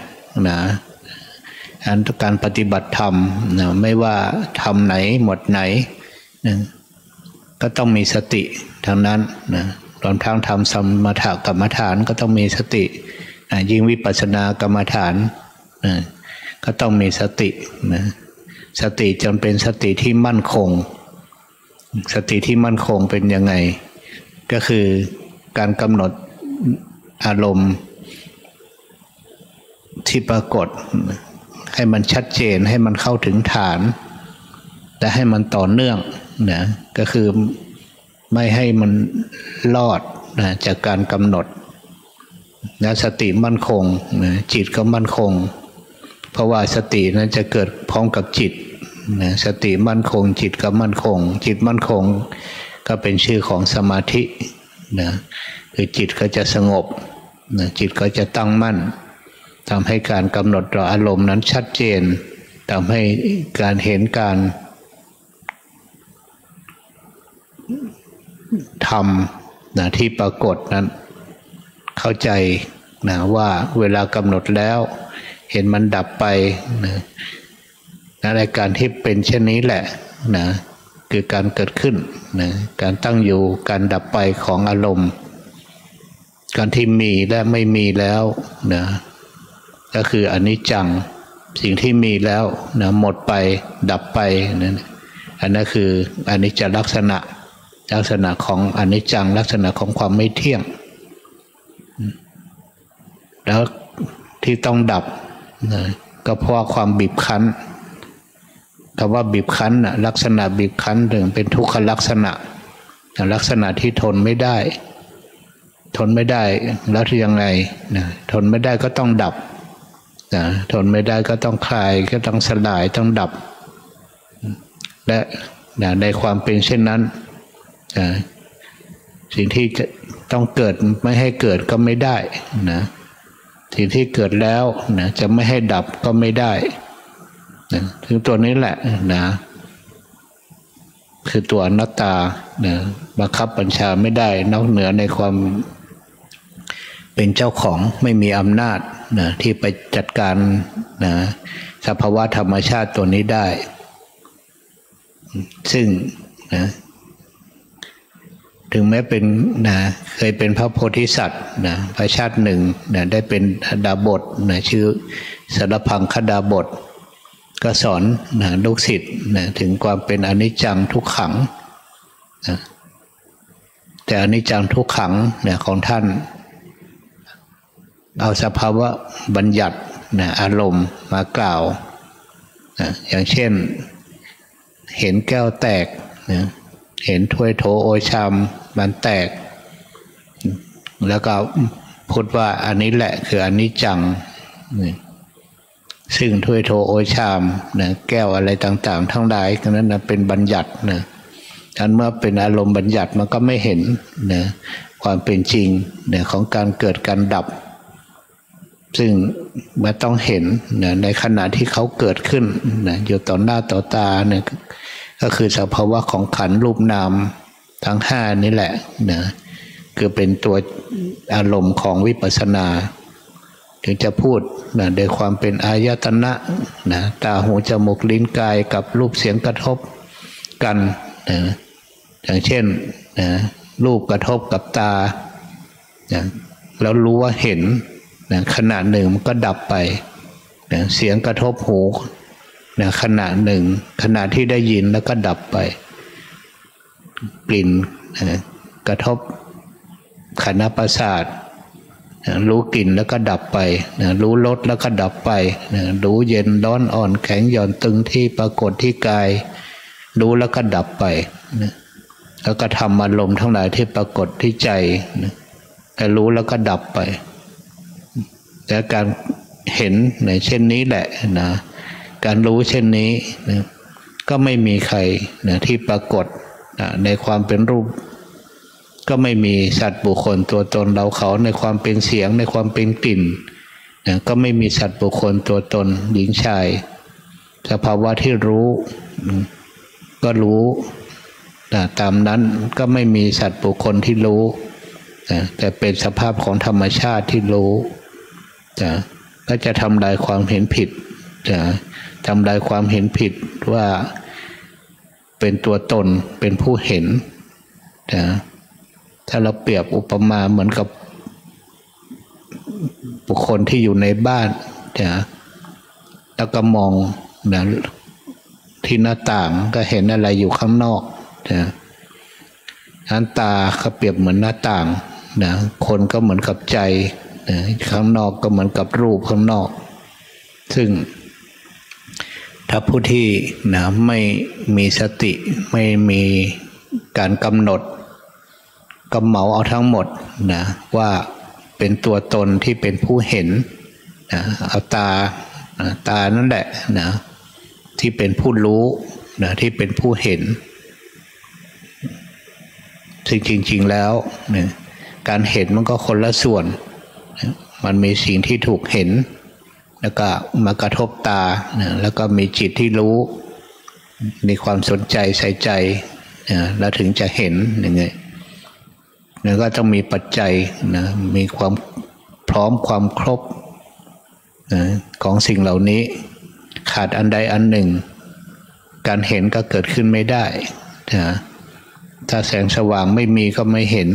Speaker 3: การปฏิบัติธรรมไม่ว่าธรรมไหนหมดไหนก็ต้องมีสติทั้งนั้นรวมทั้งทำสมถกรรมฐานก็ต้องมีสติยิ่งวิปัสสนากรรมฐานก็ต้องมีสติสติจนเป็นสติที่มั่นคงสติที่มั่นคงเป็นยังไงก็คือการกำหนดอารมณ์ที่ปรากฏให้มันชัดเจนให้มันเข้าถึงฐานแต่ให้มันต่อเนื่องก็คือไม่ให้มันลอดจากการกำหนดสติมั่นคงจิตก็มั่นคงเพราะว่าสตินั้นจะเกิดพร้อมกับจิตสติมั่นคงจิตก็มั่นคงจิตมั่นคงก็เป็นชื่อของสมาธิคือจิตก็จะสงบจิตก็จะตั้งมั่นทำให้การกำหนดต่ออารมณ์นั้นชัดเจนทำให้การเห็นการทำที่ปรากฏนั้นเข้าใจว่าเวลากำหนดแล้วเห็นมันดับไปในการที่เป็นเช่นนี้แหละคือการเกิดขึ้นการตั้งอยู่การดับไปของอารมณ์การที่มีและไม่มีแล้วก็คืออนิจจังสิ่งที่มีแล้วหมดไปดับไปอันนั้นคืออนิจจลักษณะของอนิจจังลักษณะของความไม่เที่ยงแล้วที่ต้องดับก็เพราะความบีบคั้นคำว่าบีบคั้นลักษณะบีบคั้นถึงเป็นทุกขลักษณะลักษณะที่ทนไม่ได้แล้วที่ยังไงทนไม่ได้ก็ต้องดับทนไม่ได้ก็ต้องคลายก็ต้องสลายต้องดับและในความเป็นเช่นนั้นสิ่งที่จะต้องเกิดไม่ให้เกิดก็ไม่ได้นะสิ่งที่เกิดแล้วนะจะไม่ให้ดับก็ไม่ได้นะถึงตัวนี้แหละนะคือตัวอนัตตานะบังคับบัญชาไม่ได้นอกเหนือในความเป็นเจ้าของไม่มีอำนาจนะที่ไปจัดการนะสภาวะธรรมชาติตัวนี้ได้ซึ่งนะถึงแม้เป็นนะเคยเป็นพระโพธิสัตว์นะพระชาติหนึ่งนะได้เป็นดาบทนะชื่อสารพังคดาบทก็สอนนะลูกศิษย์นะถึงความเป็นอนิจจังทุกขังนะแต่อนิจจังทุกขังนะของท่านเอาสภาวะบัญญัตินะอารมณ์มากล่าวนะอย่างเช่นเห็นแก้วแตกนะเห็นถ้วยโถโอชามมันแตกแล้วก็พูดว่าอันนี้แหละคืออนิจจังซึ่งถ้วยโถโอชามนะแก้วอะไรต่างๆทั้งหลายนั้นนะเป็นบัญญัตินะอันเมื่อเป็นอารมณ์บัญญัติมันก็ไม่เห็นนะความเป็นจริงนะของการเกิดการดับซึ่งมันต้องเห็นนะในขณะที่เขาเกิดขึ้นนะอยู่ต่อหน้าต่อตาเนี่ยก็คือสภาวะของขันธ์รูปนามทั้งห้านี่แหละนะคือเป็นตัวอารมณ์ของวิปัสสนาถึงจะพูดนะโดยความเป็นอายตนะนะตาหูจมูกลิ้นกายกับรูปเสียงกระทบกันนะอย่างเช่นนะรูปกระทบกับตานะแล้วรู้ว่าเห็นนะขณะหนึ่งมันก็ดับไปนะเสียงกระทบหูนะขณะหนึ่งขณะที่ได้ยินแล้วก็ดับไปกลิ่นนะกระทบขันธ์ประสาทนะรู้กลิ่นแล้วก็ดับไปนะรู้รสแล้วก็ดับไปนะรู้เย็นร้อนอ่อนแข็งหย่อนตึงที่ปรากฏที่กายรู้แล้วก็ดับไปนะแล้วก็ทำอารมณ์ทั้งหลายที่ปรากฏที่ใจนะรู้แล้วก็ดับไปแต่การเห็นในเช่นนี้แหละนะการรู้เช่นนี้นะก็ไม่มีใครนะที่ปรากฏนะในความเป็นรูปก็ไม่มีสัตว์บุคคลตัวตนเราเขาในความเป็นเสียงในความเป็นกลิ่นนะก็ไม่มีสัตว์บุคคลตัวตนหญิงชายสภาวะที่รู้ก็รู้นะตามนั้นก็ไม่มีสัตว์บุคคลที่รู้นะแต่เป็นสภาพของธรรมชาติที่รู้นะก็จะทำลายความเห็นผิดนะทำลายความเห็นผิดว่าเป็นตัวตนเป็นผู้เห็นนะถ้าเราเปรียบอุปมาเหมือนกับบุคคลที่อยู่ในบ้านนะแล้วก็มองนะที่หน้าต่างก็เห็นอะไรอยู่ข้างนอกนะนั้นตาเขาเปรียบเหมือนหน้าต่างนะคนก็เหมือนกับใจนะข้างนอกก็เหมือนกับรูปข้างนอกซึ่งถ้าผู้ที่นะไม่มีสติไม่มีการกำหนดก็เหมาเอาทั้งหมดนะว่าเป็นตัวตนที่เป็นผู้เห็นนะเอาตานั่นแหละนะที่เป็นผู้รู้นะที่เป็นผู้เห็นซึ่งจริงๆแล้วนะการเห็นมันก็คนละส่วนนะมันมีสิ่งที่ถูกเห็นแล้วก็มากระทบตานะแล้วก็มีจิตที่รู้มีความสนใจใส่ใจนะแล้วถึงจะเห็นอย่างเงี้ยแล้วก็ต้องมีปัจจัยนะมีความพร้อมความครบนะของสิ่งเหล่านี้ขาดอันใดอันหนึ่งการเห็นก็เกิดขึ้นไม่ได้นะถ้าแสงสว่างไม่มีก็ไม่เห็น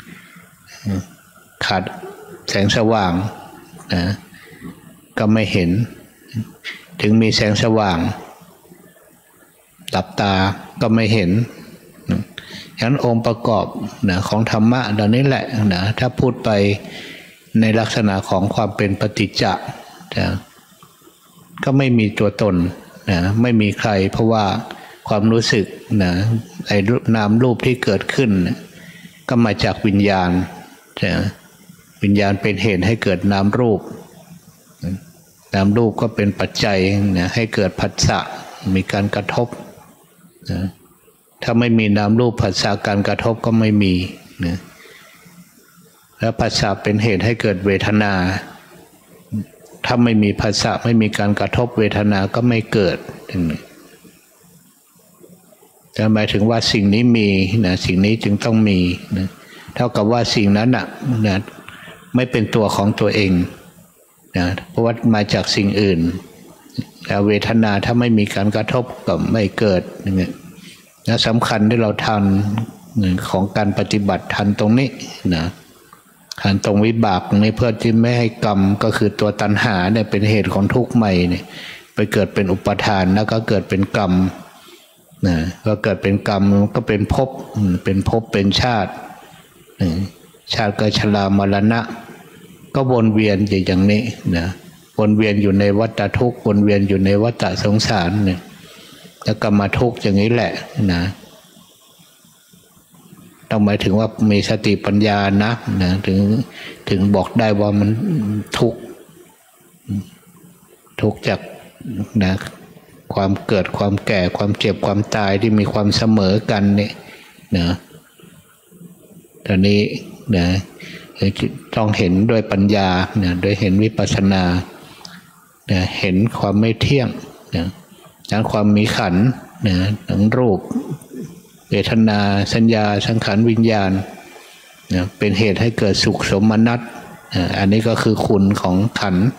Speaker 3: ขาดแสงสว่างนะก็ไม่เห็นถึงมีแสงสว่างหลับตาก็ไม่เห็นฉะนั้นองค์ประกอบนะของธรรมะเหล่านี้แหละนะถ้าพูดไปในลักษณะของความเป็นปฏิจจ์นะก็ไม่มีตัวตนนะไม่มีใครเพราะว่าความรู้สึกนะไอ้นามรูปที่เกิดขึ้นนะก็มาจากวิญญาณนะวิญญาณเป็นเหตุให้เกิดนามรูปนามรูปก็เป็นปัจจัยนะให้เกิดผัสสะมีการกระทบนะถ้าไม่มีนามรูปผัสสะการกระทบก็ไม่มีนะแล้วผัสสะเป็นเหตุให้เกิดเวทนาถ้าไม่มีผัสสะไม่มีการกระทบเวทนาก็ไม่เกิดแต่หมายถึงว่าสิ่งนี้มีนะสิ่งนี้จึงต้องมีนะเท่ากับว่าสิ่งนั้นนะไม่เป็นตัวของตัวเองนะเพราะว่ามาจากสิ่งอื่นแล้วเวทนาถ้าไม่มีการกระทบก็ไม่เกิดอย่างเงี้ยนะสำคัญที่เราทันของการปฏิบัติทันตรงนี้นะทันตรงวิบากนี้เพื่อที่ไม่ให้กรรมก็คือตัวตัณหาเนี่ยเป็นเหตุของทุกข์ใหม่เนี่ยไปเกิดเป็นอุปทานแล้วก็เกิดเป็นกรรมนะก็เกิดเป็นกรรมก็เป็นภพเป็นชาติชาติก็ชรามรณะก็วนเวียนอย่างนี้นะวนเวียนอยู่ในวัฏทุกข์วนเวียนอยู่ในวัฏสงสารเนี่ยแล้วก็มาทุกข์อย่างนี้แหละนะต้องหมายถึงว่ามีสติปัญญานะถึงบอกได้ว่ามันทุกข์จากนะความเกิดความแก่ความเจ็บความตายที่มีความเสมอกันเนี่ยนะตอนนี้นะต้องเห็นด้วยปัญญานะโดยเห็นวิปัสสนานะเห็นความไม่เที่ยงนะทั้งความมีขันธ์นะทั้งรูปเวทนาสัญญาสังขารวิญญาณนะเป็นเหตุให้เกิดสุขสมนัตอันนี้ก็คือคุณของขันธ์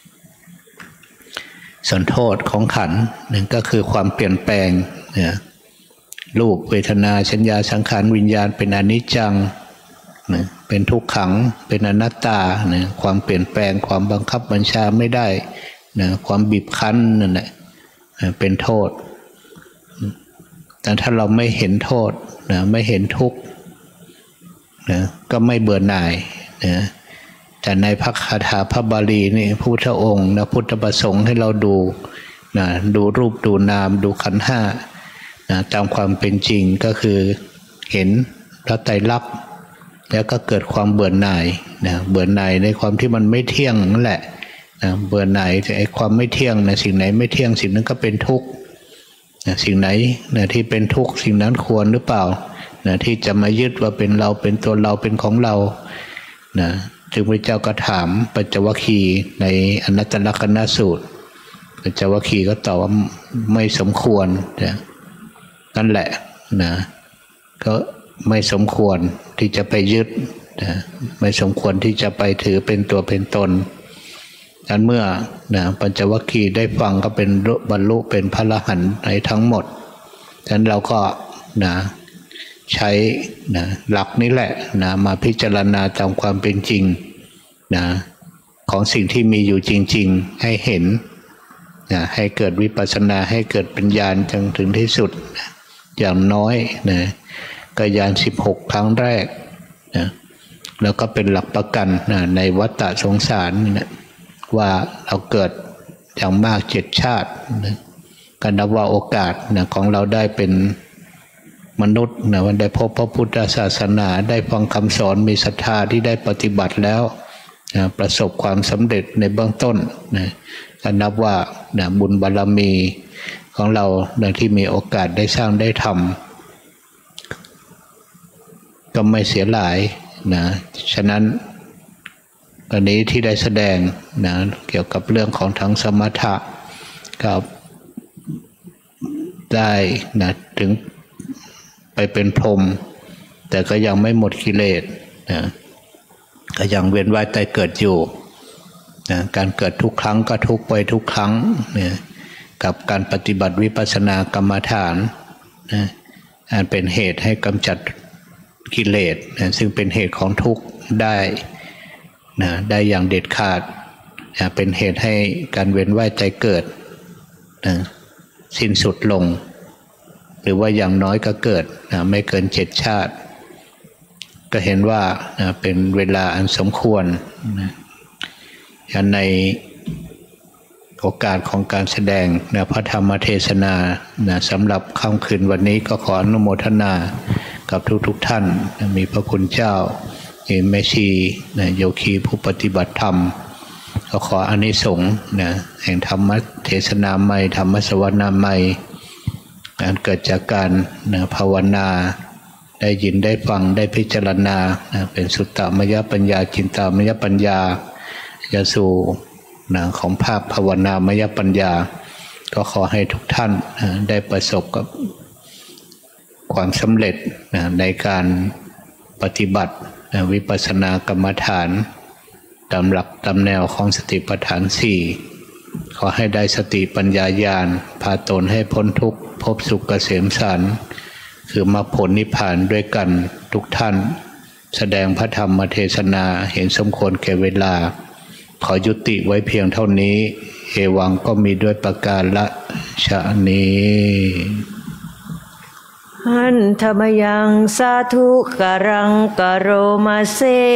Speaker 3: ส่วนโทษของขันธ์นั่นก็คือความเปลี่ยนแปลงนะรูปเวทนาสัญญาสังขารวิญญาณเป็นอนิจจังนะเป็นทุกขังเป็นอนัตตานะความเปลี่ยนแปลงความบังคับบัญชาไม่ได้นะความบีบคั้นนั่นแหละเป็นโทษแต่ถ้าเราไม่เห็นโทษนะไม่เห็นทุกข์นะก็ไม่เบื่อหน่ายนะแต่ในพระคาถาพระบาลีนี่พระพุทธองค์นะพุทธประสงค์ให้เราดูนะดูรูปดูนามดูขันธ์ห้านะตามความเป็นจริงก็คือเห็นพระไตรลักษณ์แล้วก็เกิดความเบื่อหน่ายนะเบื่อหน่ายในความที่มันไม่เที่ยงนั่นแหละนะเบื่อหน่ายไอ้ความไม่เที่ยงนะสิ่งไหนไม่เที่ยงสิ่งนั้นก็เป็นทุกข์นะสิ่งไหนนะที่เป็นทุกข์สิ่งนั้นควรหรือเปล่านะที่จะมายึดว่าเป็นเราเป็นตัวเราเป็นของเรานะจึงพระเจ้าก็ถามปัญจวัคคีย์ในอนัตตลักษณสูตรปัญจวัคคีย์ก็ตอบว่าไม่สมควรนะนั่นแหละนะก็ไม่สมควรที่จะไปยึดนะไม่สมควรที่จะไปถือเป็นตัวเป็นตนดังนั้นเมื่อนะปัญจวัคคีย์ได้ฟังก็เป็นบรรลุเป็นพระอรหันต์ในทั้งหมดดังนั้นเราก็นะใช้นะหลักนี้แหละนะมาพิจารณาตามความเป็นจริงนะของสิ่งที่มีอยู่จริงๆให้เห็นนะให้เกิดวิปัสสนาให้เกิดปัญญาจนถึงที่สุดนะอย่างน้อยนะก็ญาณ16ครั้งแรกนะแล้วก็เป็นหลักประกันนะในวัฏสงสารนะว่าเราเกิดอย่างมาก7ชาตินะก็นับว่าโอกาสนะของเราได้เป็นมนุษย์นะวันได้พบพระพุทธศาสนาได้ฟังคำสอนมีศรัทธาที่ได้ปฏิบัติแล้วนะประสบความสำเร็จในเบื้องต้นนะก็นับว่านะบุญบารมีของเราที่มีโอกาสได้สร้างได้ทำก็ไม่เสียหลายนะฉะนั้นตอนนี้ที่ได้แสดงนะเกี่ยวกับเรื่องของทั้งสมถะกับได้นะถึงไปเป็นพรหมแต่ก็ยังไม่หมดกิเลสนะก็ยังเวียนว่ายตายเกิดอยู่นะการเกิดทุกครั้งก็ทุกไปทุกครั้งนะกับการปฏิบัติวิปัสสนากรรมฐานนะอันเป็นเหตุให้กำจัดกิเลสนะซึ่งเป็นเหตุของทุกข์ได้นะได้อย่างเด็ดขาดนะเป็นเหตุให้การเวียนว่ายตายเกิดนะสิ้นสุดลงหรือว่าอย่างน้อยก็เกิดนะไม่เกิน7ชาติก็เห็นว่านะเป็นเวลาอันสมควรนะในโอกาสของการแสดงนะพระธรรมเทศนานะสำหรับค่ำคืนวันนี้ก็ขออนุโมทนากับทุกท่านนะมีพระคุณเจ้ามีแม่ชีนะโยคีผู้ปฏิบัติธรรมก็ขออานิสงส์นะแห่งธรรมเทศนาใหม่ธรรมสวนาใหม่การเกิดจากการภาวนาได้ยินได้ฟังได้พิจารณาเป็นสุตตมยปัญญาจินตามยปัญญาจะสู่ของภาคภาวนามยปัญญาก็ขอให้ทุกท่านได้ประสบกับความสำเร็จในการปฏิบัติวิปัสสนากรรมฐานตามหลักตามแนวของสติปัฏฐานสี่ขอให้ได้สติปัญญาญาณพาตนให้พ้นทุกข์พบสุขเกษมสันต์คือมรรคผลนิพพานด้วยกันทุกท่านแสดงพระธรรมเทศนาเห็นสมควรแก่เวลาขอยุติไว้เพียงเท่านี้เอวังก็มีด้วยประการละชะนี้
Speaker 5: หันธรรมยังสาธุกรังกโรมาเซ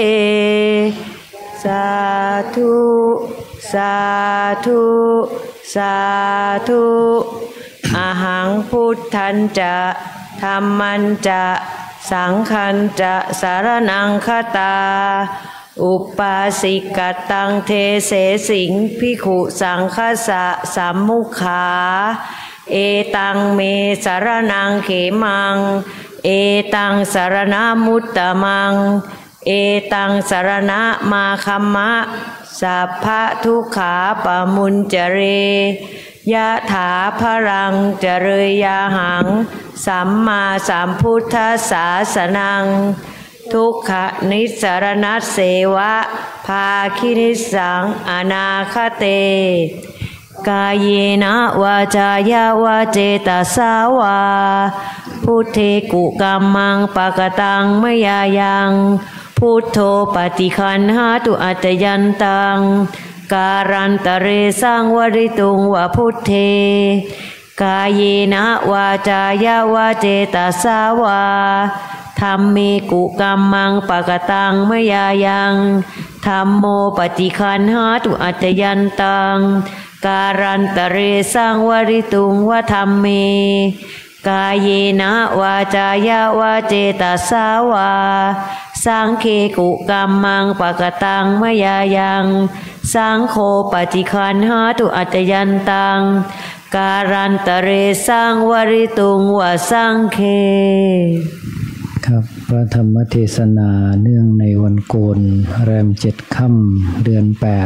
Speaker 5: สาธุสาธุสาธุอาหังพุทธันจะธัมมันจะสังฆันจะสารนังคตาอุปาสิกตังเทเสสิงภิกขุสังฆสะสัมมุขาเอตังเมสารนังเขมังเอตังสารณมุตตมังเอตังสารณมาคัมมะสัพพะทุกขาปมุญจเรยะถาพรังเจริญยาหังสัมมาสัมพุทธัสสะสนังทุกขนิสรณัสเสวะภาคินิสังอนาคเตกายเยนะวาจายาวาเจตสาวาพุทเทกุกัมมังปะกตังมยายังพุทโธปฏิคันหาตุอัตยันตังการันตเรสังวริตุงวะพุทเทกายเยนะวาจายาวาเจตสาวาธัมเมกุกัมมังปะกตังมยายังธัมโมปฏิคันหาตุอัตยันตังการันตเรสังวริตุงวะธัมเมกายเยนะวาจายาวาเจตสาวาสังเคกุกัมมังปะกตังมยายังสังโฆปฏิคันหาตุอัตยันตังการันตเรสังวริตุงวะสังเค
Speaker 1: ครับพระธรรมเทศนาเนื่องในวันโกนแรม7 ค่ำเดือน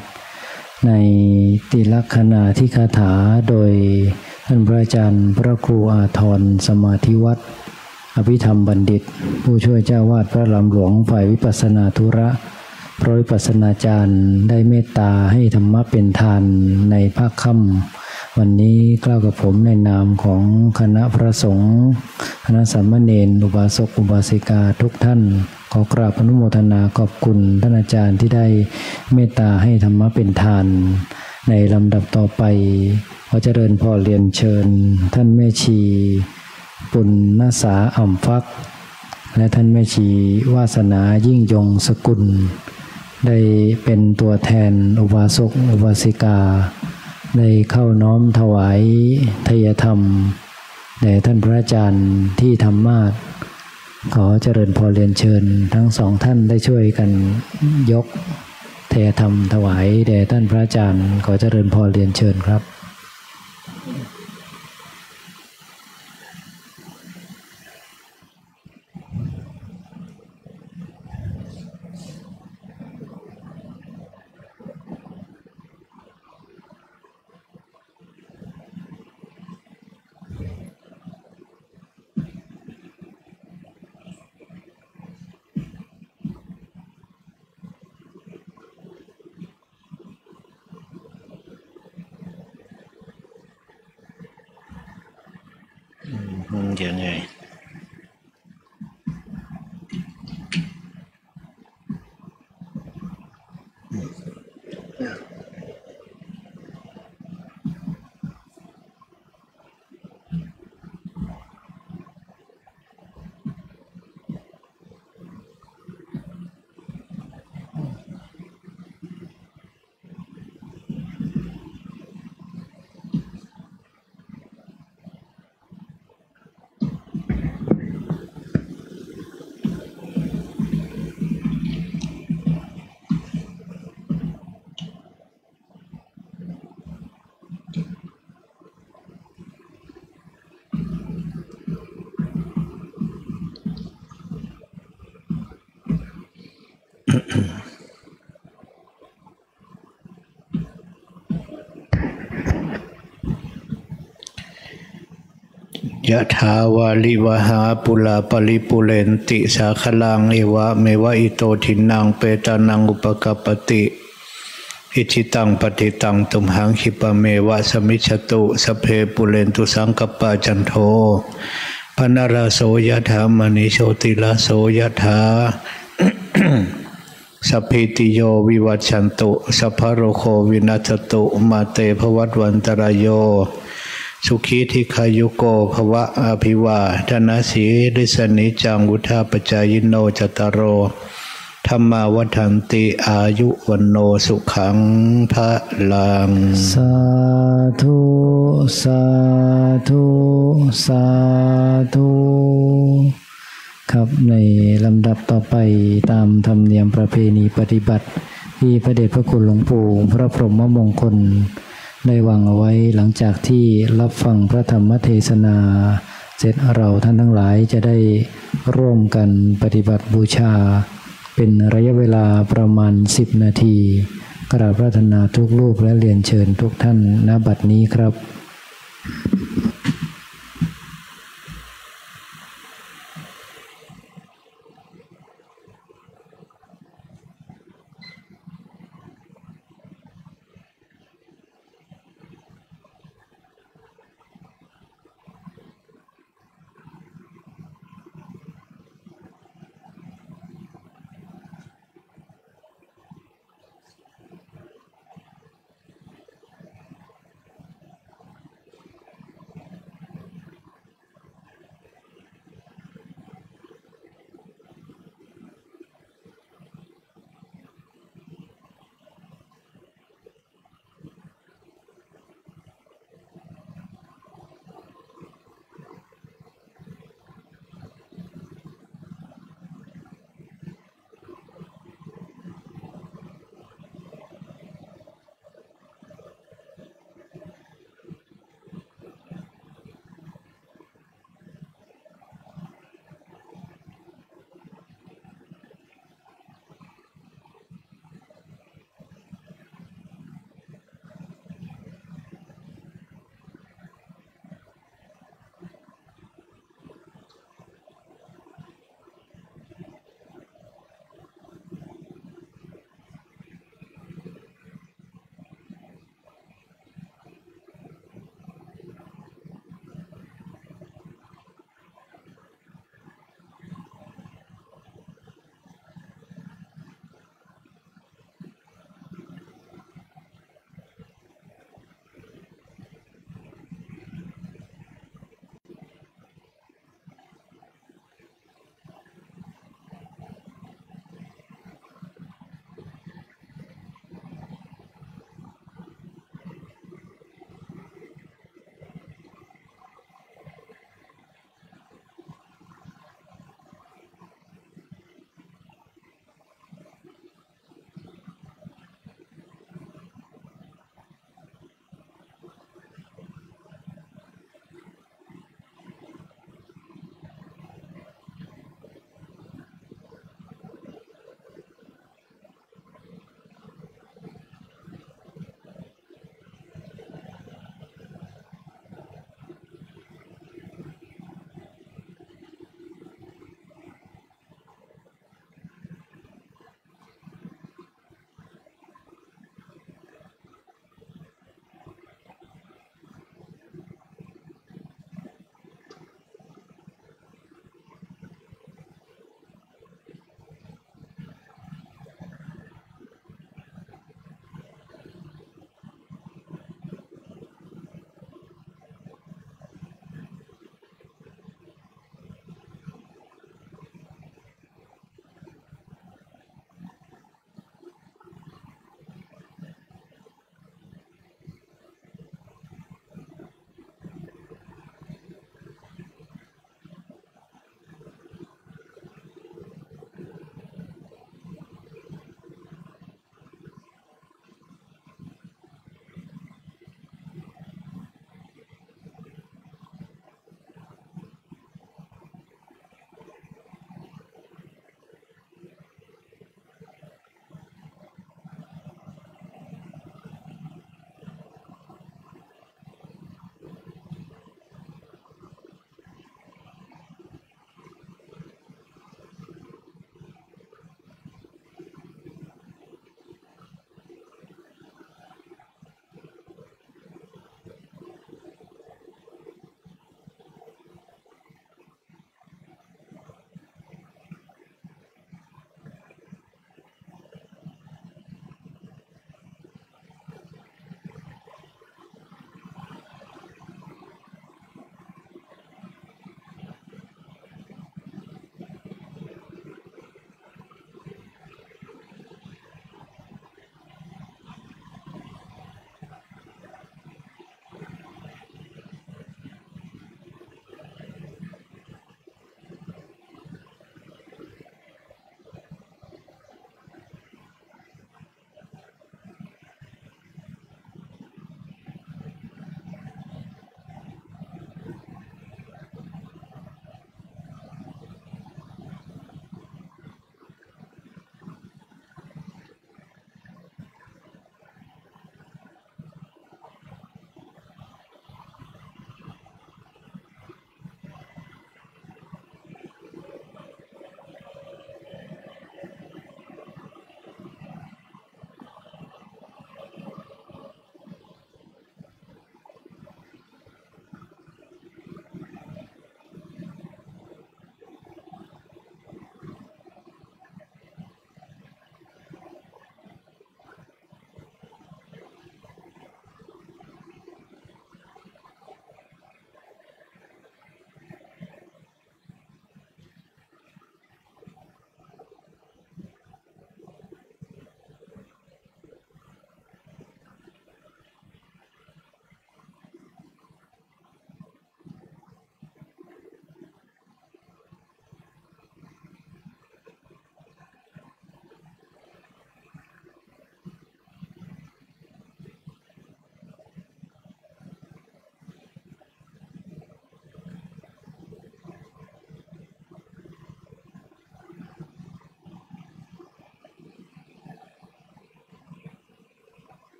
Speaker 1: 8ในติลักขณาธิคาถาโดยท่านพระอาจารย์พระครูอาทรสมาธิวัฒน์อภิธรรมบัณฑิตผู้ช่วยเจ้าวาดพระลำหลวงฝ่ายวิปัสสนาธุระพระวิปัสสนาจารย์ได้เมตตาให้ธรรมะเป็นทานในภาคค่ำวันนี้กล่าวกับผมในนามของคณะพระสงฆ์คณะสามเณรอุบาสกอุบาสิกาทุกท่านขอกราบอนุโมทนาขอบคุณท่านอาจารย์ที่ได้เมตตาให้ธรรมะเป็นทานในลำดับต่อไปขอเจริญพรเรียนเชิญท่านแม่ชีปุณณสาอ่ำฟักและท่านแม่ชีวาสนายิ่งยงสกุลได้เป็นตัวแทนอุบาสกอุบาสิกาได้เข้าน้อมถวายทายธรรมแด่ท่านพระอาจารย์ที่ธรรมาสน์ขอเจริญพรเรียนเชิญทั้งสองท่านได้ช่วยกันยกทายธรรมถวายแด่ท่านพระอาจารย์ขอเจริญพรเรียนเชิญครับ
Speaker 3: ยังไงยะถาวาลิวหาปุลาปริปุเรนติสาคลังเอวะเมวะอิโตทินังเปตานังอุปกปปติอิจิตังปฏิตังตุมหังคิปะเมวะสมิจฉตุสพเพปุเรนตุสังกปปะจันโทปนราโสยถามณีโชติลาโสยถา สัพพิติโยวิวัชชันตุสัพพะโรโควินัสตุมาเตภวัตวันตรายโยสุขีทิคายุโกภวะอภิวาทนาสีริสนิจังวุธาปจายโนจตารโรธรรมาวัฏันติอายุวันโนสุขังพระลัง
Speaker 1: สาธุสาธุสาธุครับในลำดับต่อไปตามธรรมเนียมประเพณีปฏิบัติที่พระเดชพระคุณหลวงปู่พระพรหมมงคลได้วางเอาไว้หลังจากที่รับฟังพระธรรมเทศนาเสร็จเราท่านทั้งหลายจะได้ร่วมกันปฏิบัติบูชาเป็นระยะเวลาประมาณ10 นาทีกราบพระธนาทุกรูปและเรียนเชิญทุกท่านณบัดนี้ครับ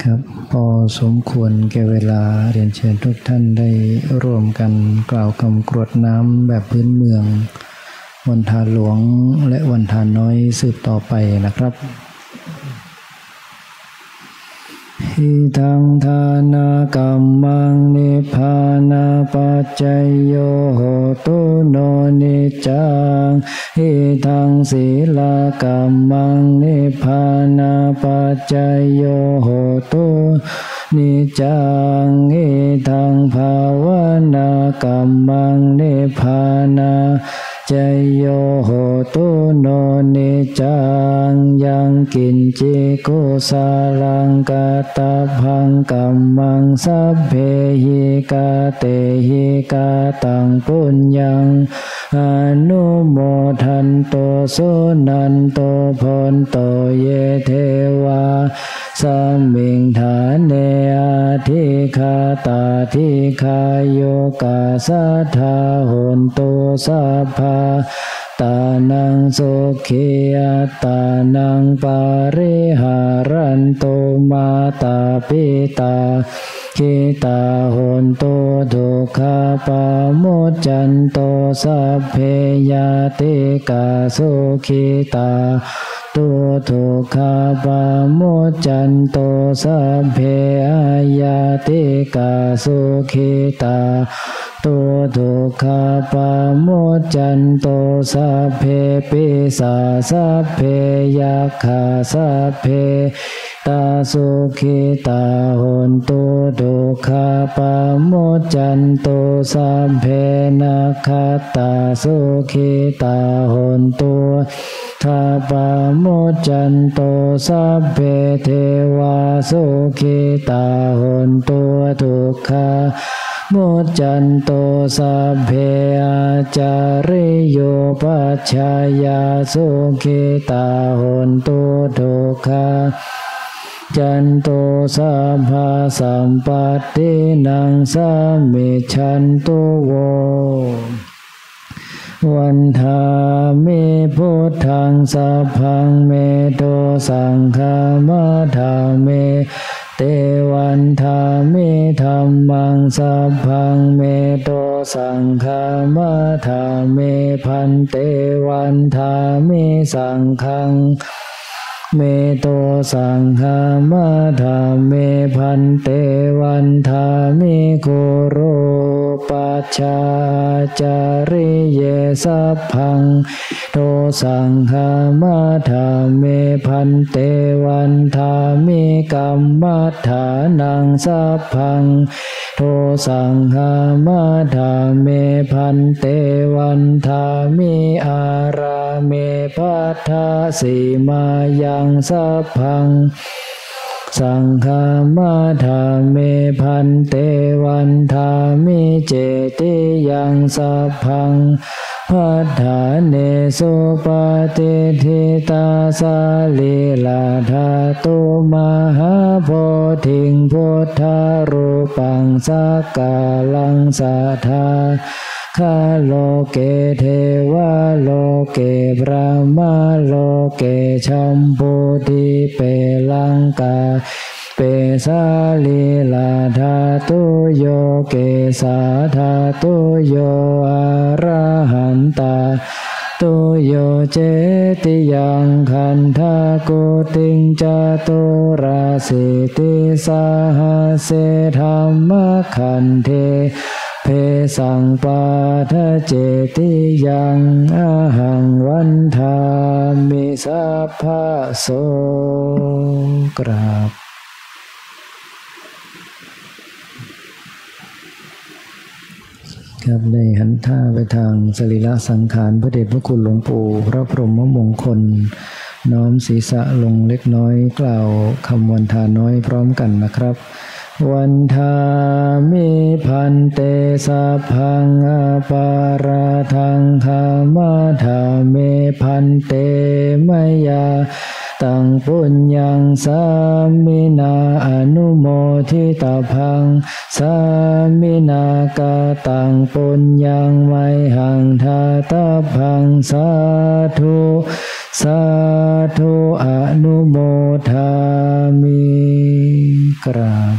Speaker 1: ครับพอสมควรแก่เวลาเรียนเชิญทุกท่านได้ร่วมกันกล่าวคำกรวดน้ำแบบพื้นเมืองวันทาหลวงและวันทาน้อยสืบต่อไปนะครับหิทังทานากัมมังนิพพานาปัจจยโยโหตุโนนิจังหิทังศีลากัมมังนิพพานาปัจจยโยโหตุนิจังหิทังภาวนากัมมังนิพพานาจโยโหตุโนนิจังยังกินจิกุสาลังกตพังกัมมังสัพเพหิกาเตหิกาตังปุญญังอนุโมทันโตสุนันโตพนโตเยเทวาสัมมิงฐานเนอาทิคาตาทิคายโยกาสัทธาโหนตุสัพพะตานังสุขีอัตตานังปาริหารันตุมาตาปิตาคิตาโหนตุทุกขปาโมจจันโตสัพเพยติกาสุขิตาตุทุกขปาโมจจันโตสัพเพอยติกาสุขิตาตุทุกขปาโมจจันโตสัพเพปิสาสัพเพยัคขาสัพเพตาสุขิตาโหนตุทุกขปาโมจจันโตสัพเพนัคขตาสุขิตาโหนตุทาปาโมจจันโตสัพเพเทวาสุขิตาโหนตุทุกขโมจจันโตสัพเพอาจาริโยปัจฉายาสุขิตาโหนตุทุกขจันโตสัพพะสัมปัตตินังสัมมิชันตุโววันทามิพุทธังสัพพังเมโตสังฆามัฏฐามิเตวันทามิธัมมังสัพพังเมโตสังฆามัฏฐามิพันเตวันทามิสังฆังเมโตสังฆามัฏฐามิพันเตวันทามิโคโรปัจฉาจาริเยสัพพังโตสังฆามัฏฐามิพันเตวันทามิกัมมัฏฐานังสัพพังโตสังฆามัฏฐามิพันเตวันทามิอารามิปัฏฐาสีมายังสัพพังสังฆามัฏฐามิพันเตวันทามิเจติยังสัพพังพัฏฐาเนสุปฏิทิตาสาลีลาธาตุมหาโพธิงพุทธารูปังสักกาลังสัทธาคาโลเกเทวาโลเกพระมาโลเกชัมพูทิเปลังกาเปสาลีลาธาตุโยเกสาธาตุโยอะระหันตาตุโยเจติยังคันธากุติงจตุราสิติสาหาเสธรรมขันเทเพสังปาทะเจติยังอาหังวันทามิสัพพะโสกราบครับได้หันท่าไปทางสรีระสังขารพระเดชพระคุณหลวงปู่พระพรหมมงคลน้อมศีรษะลงเล็กน้อยกล่าวคำวันทาน้อยพร้อมกันนะครับวันทามิพันเตสัพพังอปาราทังคามาธาเมพันเตมยาตังปุญญังสามินาอนุโมทิตาพังสามินากาตังปุญญังไมหังทาตาพังสาธุสาธุอนุโมทามิกกราบ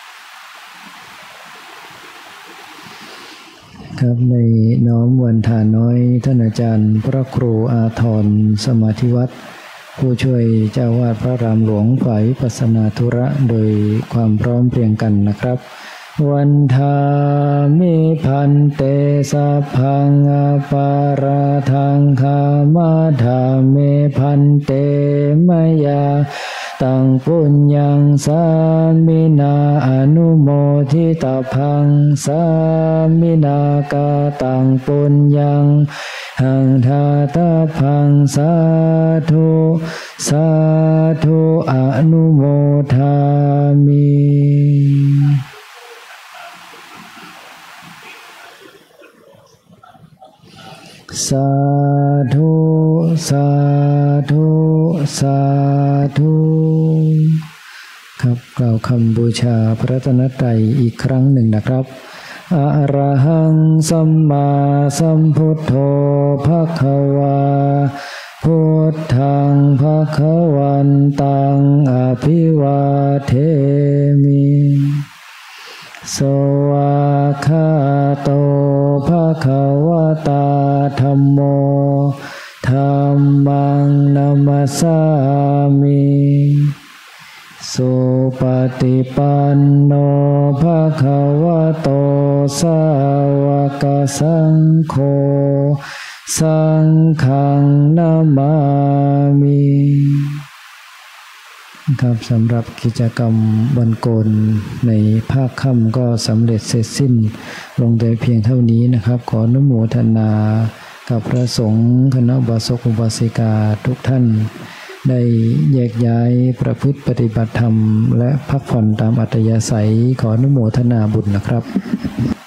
Speaker 1: ครับในน้อมวันทานน้อยท่านอาจารย์พระครูอาทรสมาธิวัฒน์ผู้ช่วยเจ้าวาดพระรามหลวงฝ่ายวิปัสสนาธุระโดยความพร้อมเพรียงกันนะครับวันทามิพันเตสัพพังอปาราทังคามาธาเมพันเตมยาตังปุญญังสามินาอนุโมทิตาพังสามินากาตังปุญญังหังทาตาพังสาธุสาธุอนุโมทามิสาธุสาธุสาธุครับกล่าวคำบูชาพระรัตนตรัยอีกครั้งหนึ่งนะครับอะระหังสัมมาสัมพุทโธภควาพุทธังภควันตังอภิวาเทมิสวากขาโตภควตาธัมโมธัมมังนัมสสามิสุปฏิปันโนภควโตสาวกสังโฆสังฆังนามามิครับสำหรับกิจกรรมวันโกนในภาคค่ำก็สำเร็จเสร็จสิ้นลงแต่เพียงเท่านี้นะครับขออนุโมทนากับพระสงฆ์คณะอุบาสกอุบาสิกาทุกท่านได้แยกย้ายประพฤติปฏิบัติธรรมและพักผ่อนตามอัธยาศัยขออนุโมทนาบุญนะครับ